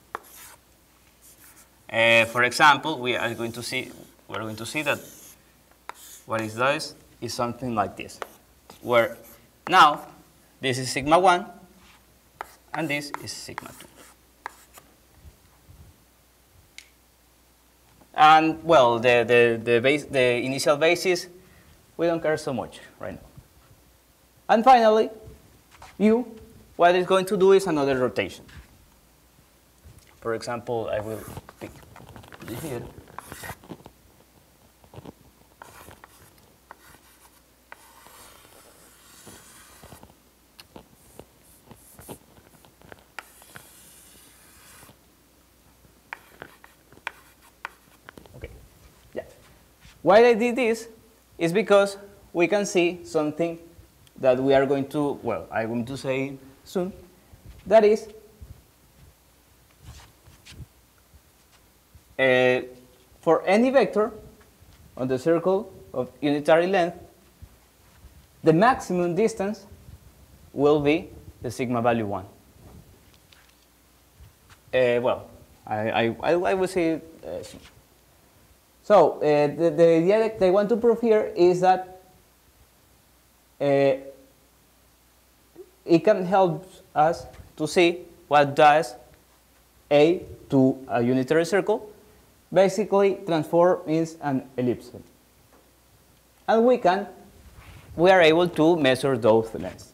Uh, for example, we are going to see we are going to see that what it does is something like this, where now this is sigma one and this is sigma two. And well, the, the, the, base, the initial basis, we don't care so much right now. And finally, u, what it's going to do is another rotation. For example, I will pick this here. Why I did this is because we can see something that we are going to, well, I'm going to say soon. That is, uh, for any vector on the circle of unitary length, the maximum distance will be the sigma value one. Uh, well, I, I, I will say it uh, soon. So uh, the, the idea that they want to prove here is that uh, it can help us to see what does A to a unitary circle basically transform into an ellipse. And we can, we are able to measure those lengths.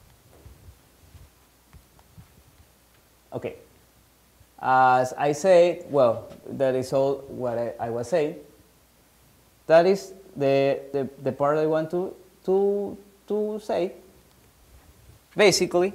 Okay. As I said, well, that is all what I, I was saying. That is the, the, the part I want to, to, to say. Basically,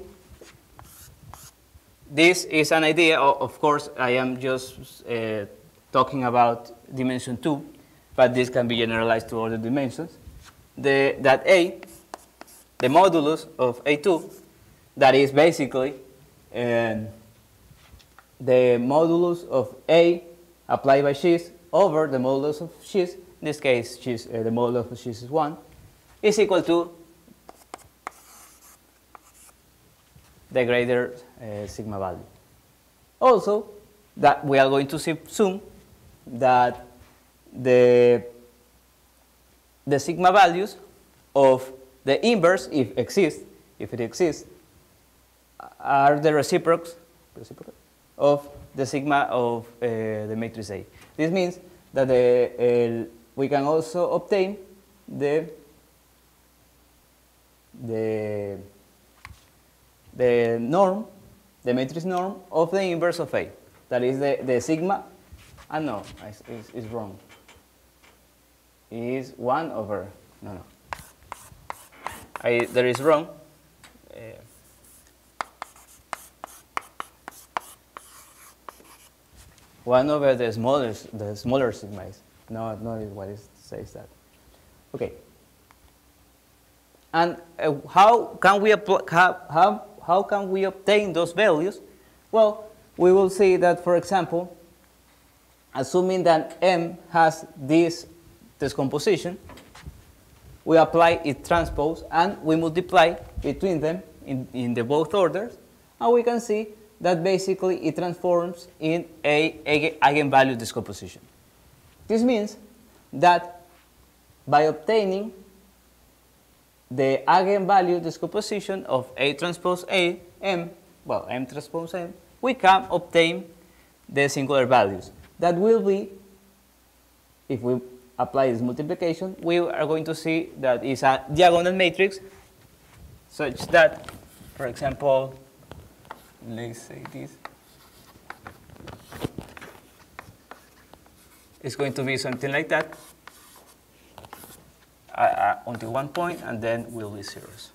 this is an idea. Of course, I am just uh, talking about dimension two, but this can be generalized to other dimensions. The, that A, the modulus of A two, that is basically um, the modulus of A applied by x's over the modulus of x's, in this case x's, uh, the modulus of x's is one, is equal to the greater uh, sigma value. Also, that we are going to see soon that the, the sigma values of the inverse, if exists, if it exists, are the reciprocals, reciprocal of the sigma of uh, the matrix A. This means that the, uh, we can also obtain the, the, the norm, the matrix norm of the inverse of A. That is the, the sigma, ah no, it's, it's, it's wrong. It is one over, no, no. I, there is wrong. Uh, one over the smaller, the smaller sigma is. No, no, what it says that. Okay. And uh, how can we apply, how, how can we obtain those values? Well, we will see that, for example, assuming that M has this decomposition, we apply its transpose and we multiply between them in, in the both orders, and we can see that basically it transforms in a, a eigenvalue decomposition. This means that by obtaining the eigenvalue decomposition of A transpose A, M, well, M transpose M, we can obtain the singular values. That will be, if we apply this multiplication, we are going to see that it's a diagonal matrix such that, for example, let's say this is going to be something like that uh, uh, until one point, and then will be zeros.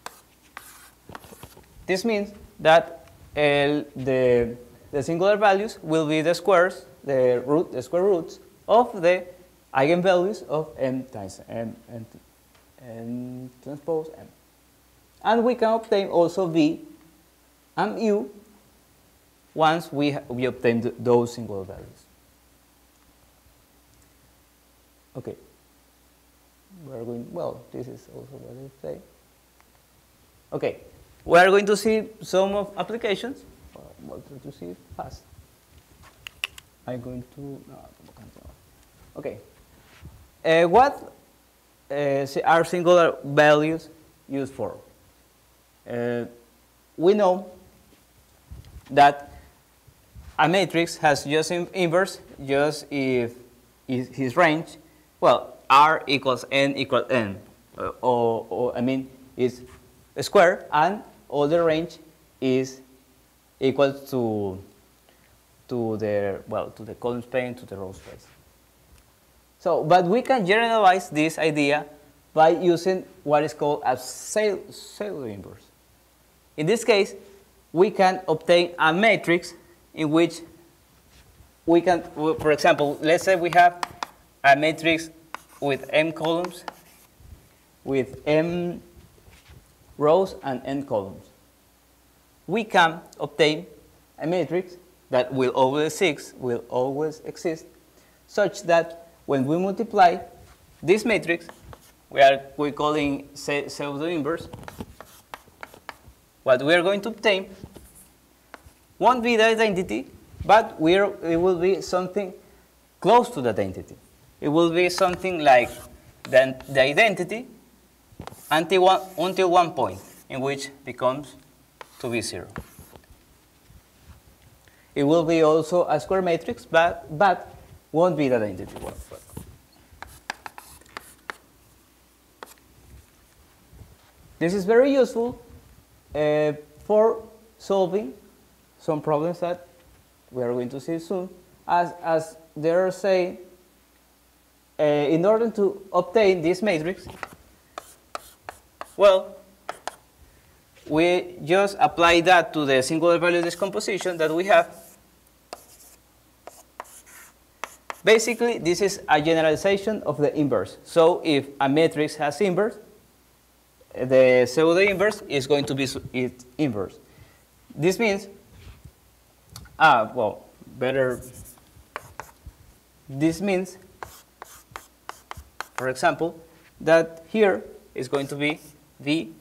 This means that uh, the, the singular values will be the squares, the root, the square roots of the eigenvalues of M times M, M, M transpose M. And we can obtain also V and U once we, we obtain th those singular values. Okay. We're going, well, this is also what I say. Okay. We are going to see some of applications. We'll try to see it fast. I'm going to, no, okay. Uh, what uh, are singular values used for? Uh, we know that a matrix has just in inverse just if, if his range, well, R equals N equals N, uh, or, or I mean, is a square, and all the range is equal to to the well to the column space, to the row space. So, but we can generalize this idea by using what is called a pseudo inverse. In this case, we can obtain a matrix in which we can, for example, let's say we have a matrix with m columns, with m rows and n columns. We can obtain a matrix that will always exist, will always exist, such that when we multiply this matrix, we are we're calling pseudo inverse. What we are going to obtain won't be the identity, but we're, it will be something close to the identity. It will be something like the, the identity until one, until one point in which becomes to be zero. It will be also a square matrix, but, but won't be the identity one. This is very useful uh, for solving some problems that we are going to see soon. As, as they are saying, uh, in order to obtain this matrix, well, we just apply that to the singular value decomposition that we have. Basically, this is a generalization of the inverse. So if a matrix has inverse, the pseudo inverse is going to be its inverse. This means, ah, well, better, this means, for example, that here is going to be V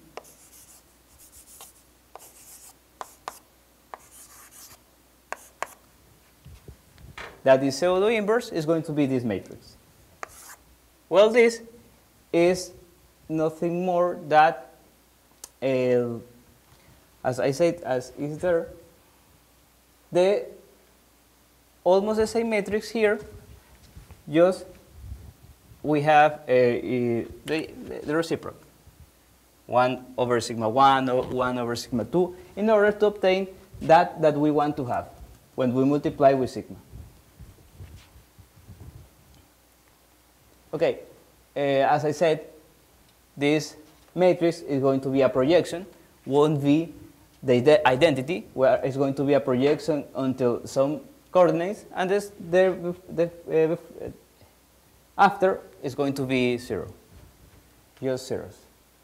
that the pseudo inverse is going to be this matrix. Well, this is nothing more than, uh, as I said, as is there, the almost the same matrix here, just we have uh, uh, the, the reciprocal, one over sigma one or one over sigma two, in order to obtain that that we want to have when we multiply with sigma. Okay, uh, as I said, this matrix is going to be a projection, won't be the identity, where it's going to be a projection until some coordinates, and this, the, the, uh, after is going to be zero, just zeros.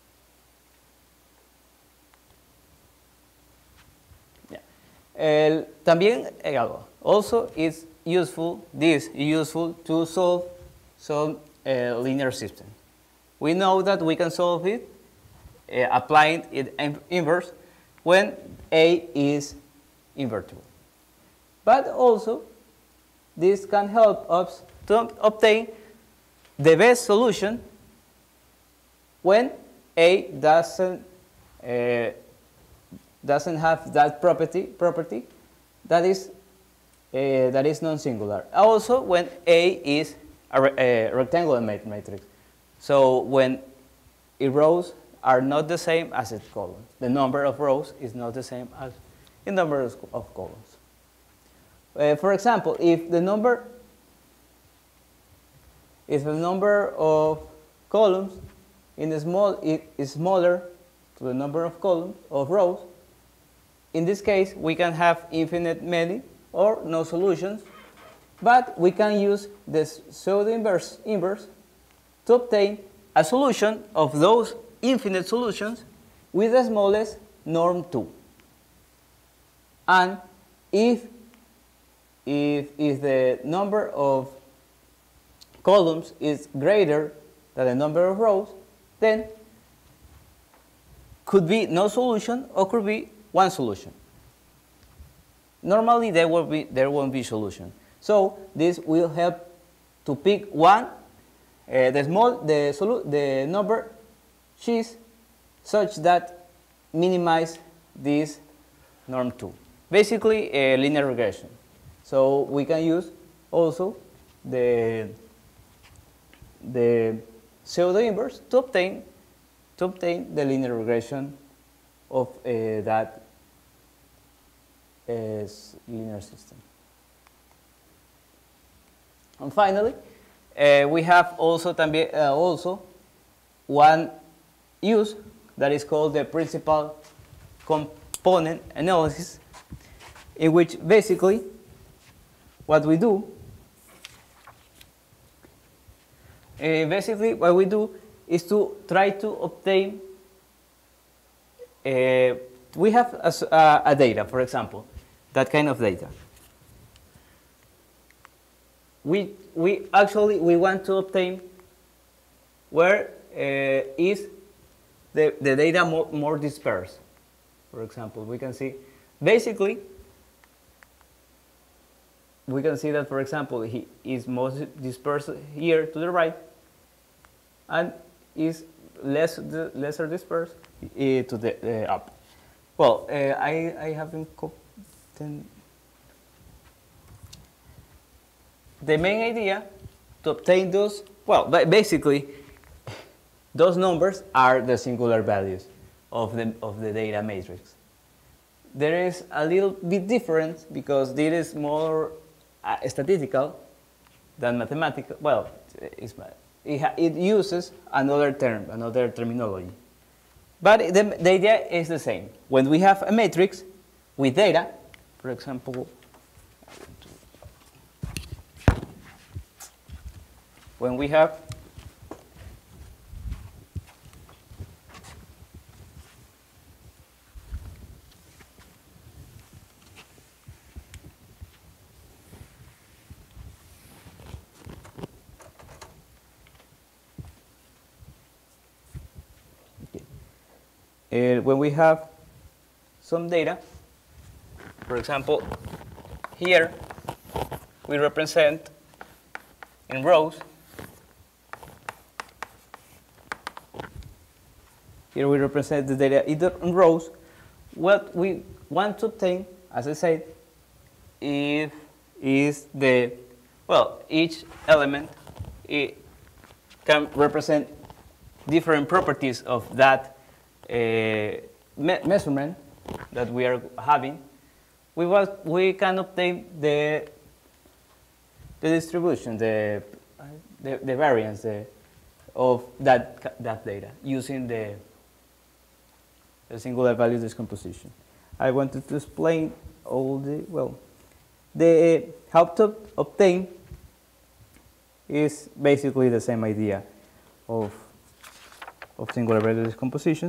Yeah. Uh, también, eh, also, it's useful, this is useful to solve some uh, linear system. We know that we can solve it uh, applying it inverse when A is invertible. But also, this can help us to obtain the best solution when A doesn't uh, doesn't have that property property that is uh, that is non-singular. Also, when A is a, re a rectangular matrix. So when its rows are not the same as its columns, the number of rows is not the same as the number of columns. Uh, for example, if the number if the number of columns in the small it is smaller to the number of columns of rows, in this case we can have infinite many or no solutions, but we can use this pseudo inverse inverse to obtain a solution of those infinite solutions with the smallest norm two. And if, if, if the number of columns is greater than the number of rows, then could be no solution or could be one solution. Normally there will be there won't be solution. So this will help to pick one, uh, the small the solu the number she's such that minimize this norm two. Basically a linear regression. So we can use also the the pseudo inverse to obtain to obtain the linear regression of uh, that uh, linear system. And finally, uh, we have also también, uh, also one use that is called the principal component analysis, in which basically what we do, uh, basically what we do is to try to obtain, uh, we have a, a data, for example, that kind of data. We, we actually, we want to obtain where uh, is the, the data more, more dispersed. For example, we can see, basically, we can see that, for example, he is most dispersed here to the right, and is less lesser dispersed uh, to the uh, up. Well, uh, I, I haven't then the main idea to obtain those, well, but basically, those numbers are the singular values of the, of the data matrix. There is a little bit different because this is more uh, statistical than mathematical. Well, it's, it, it uses another term, another terminology. But the, the idea is the same. When we have a matrix with data, for example, when we have Uh, when we have some data, for example, here we represent in rows. Here we represent the data either in rows. What we want to obtain, as I said, if is the, well, each element it can represent different properties of that Uh, me measurement that we are having. We was, we can obtain the the distribution, the the, the variance the, of that that data using the the singular value decomposition. I wanted to explain all the well the how to obtain is basically the same idea of of singular value decomposition.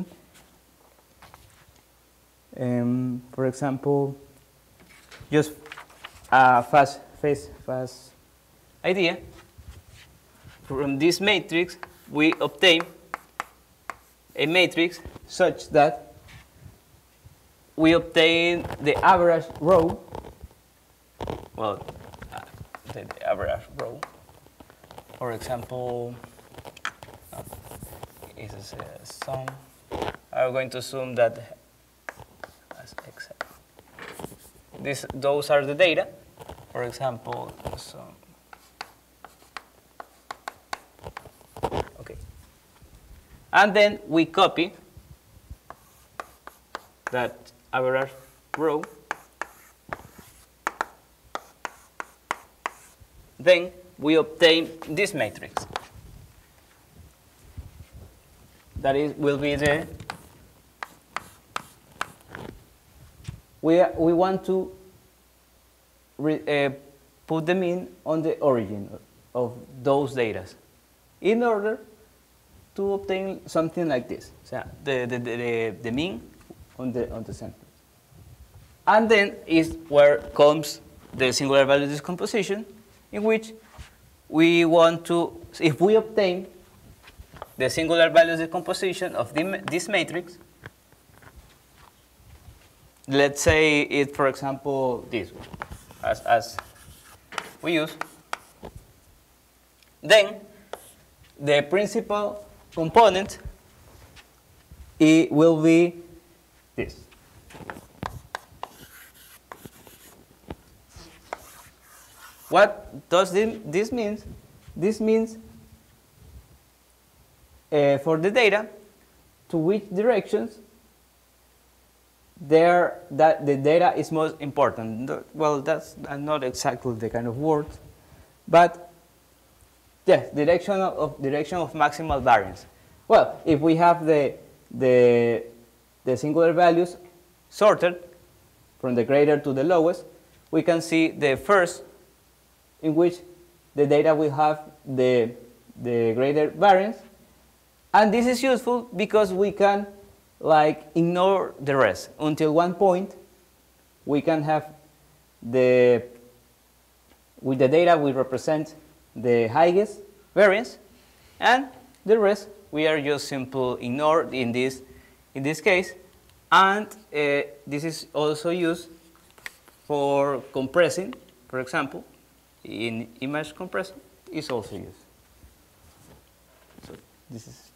Um, for example, just a fast, fast, fast idea. From this matrix, we obtain a matrix such that we obtain the average row. Well, the, the average row. For example, uh, is a sum. I'm going to assume that. This, those are the data. For example, so okay, and then we copy that average row. Then we obtain this matrix. That is will be the. We, we want to re, uh, put them in on the origin of those data in order to obtain something like this. So the, the, the, the mean on the, on the center. And then is where comes the singular value decomposition, in which we want to, if we obtain the singular values decomposition of the, this matrix, let's say it, for example, this one, as, as we use, then the principal component, it will be this. What does this mean? This means uh, for the data, to which directions there that the data is most important. Well, that's not exactly the kind of word, but yes, direction of direction of maximal variance. Well, if we have the the the singular values sorted from the greater to the lowest, we can see the first in which the data will have the the greater variance, and this is useful because we can like ignore the rest until one point. We can have the with the data we represent the highest variance, and the rest we are just simple ignored in this in this case, and uh, this is also used for compressing. For example, in image compression is also used. So this is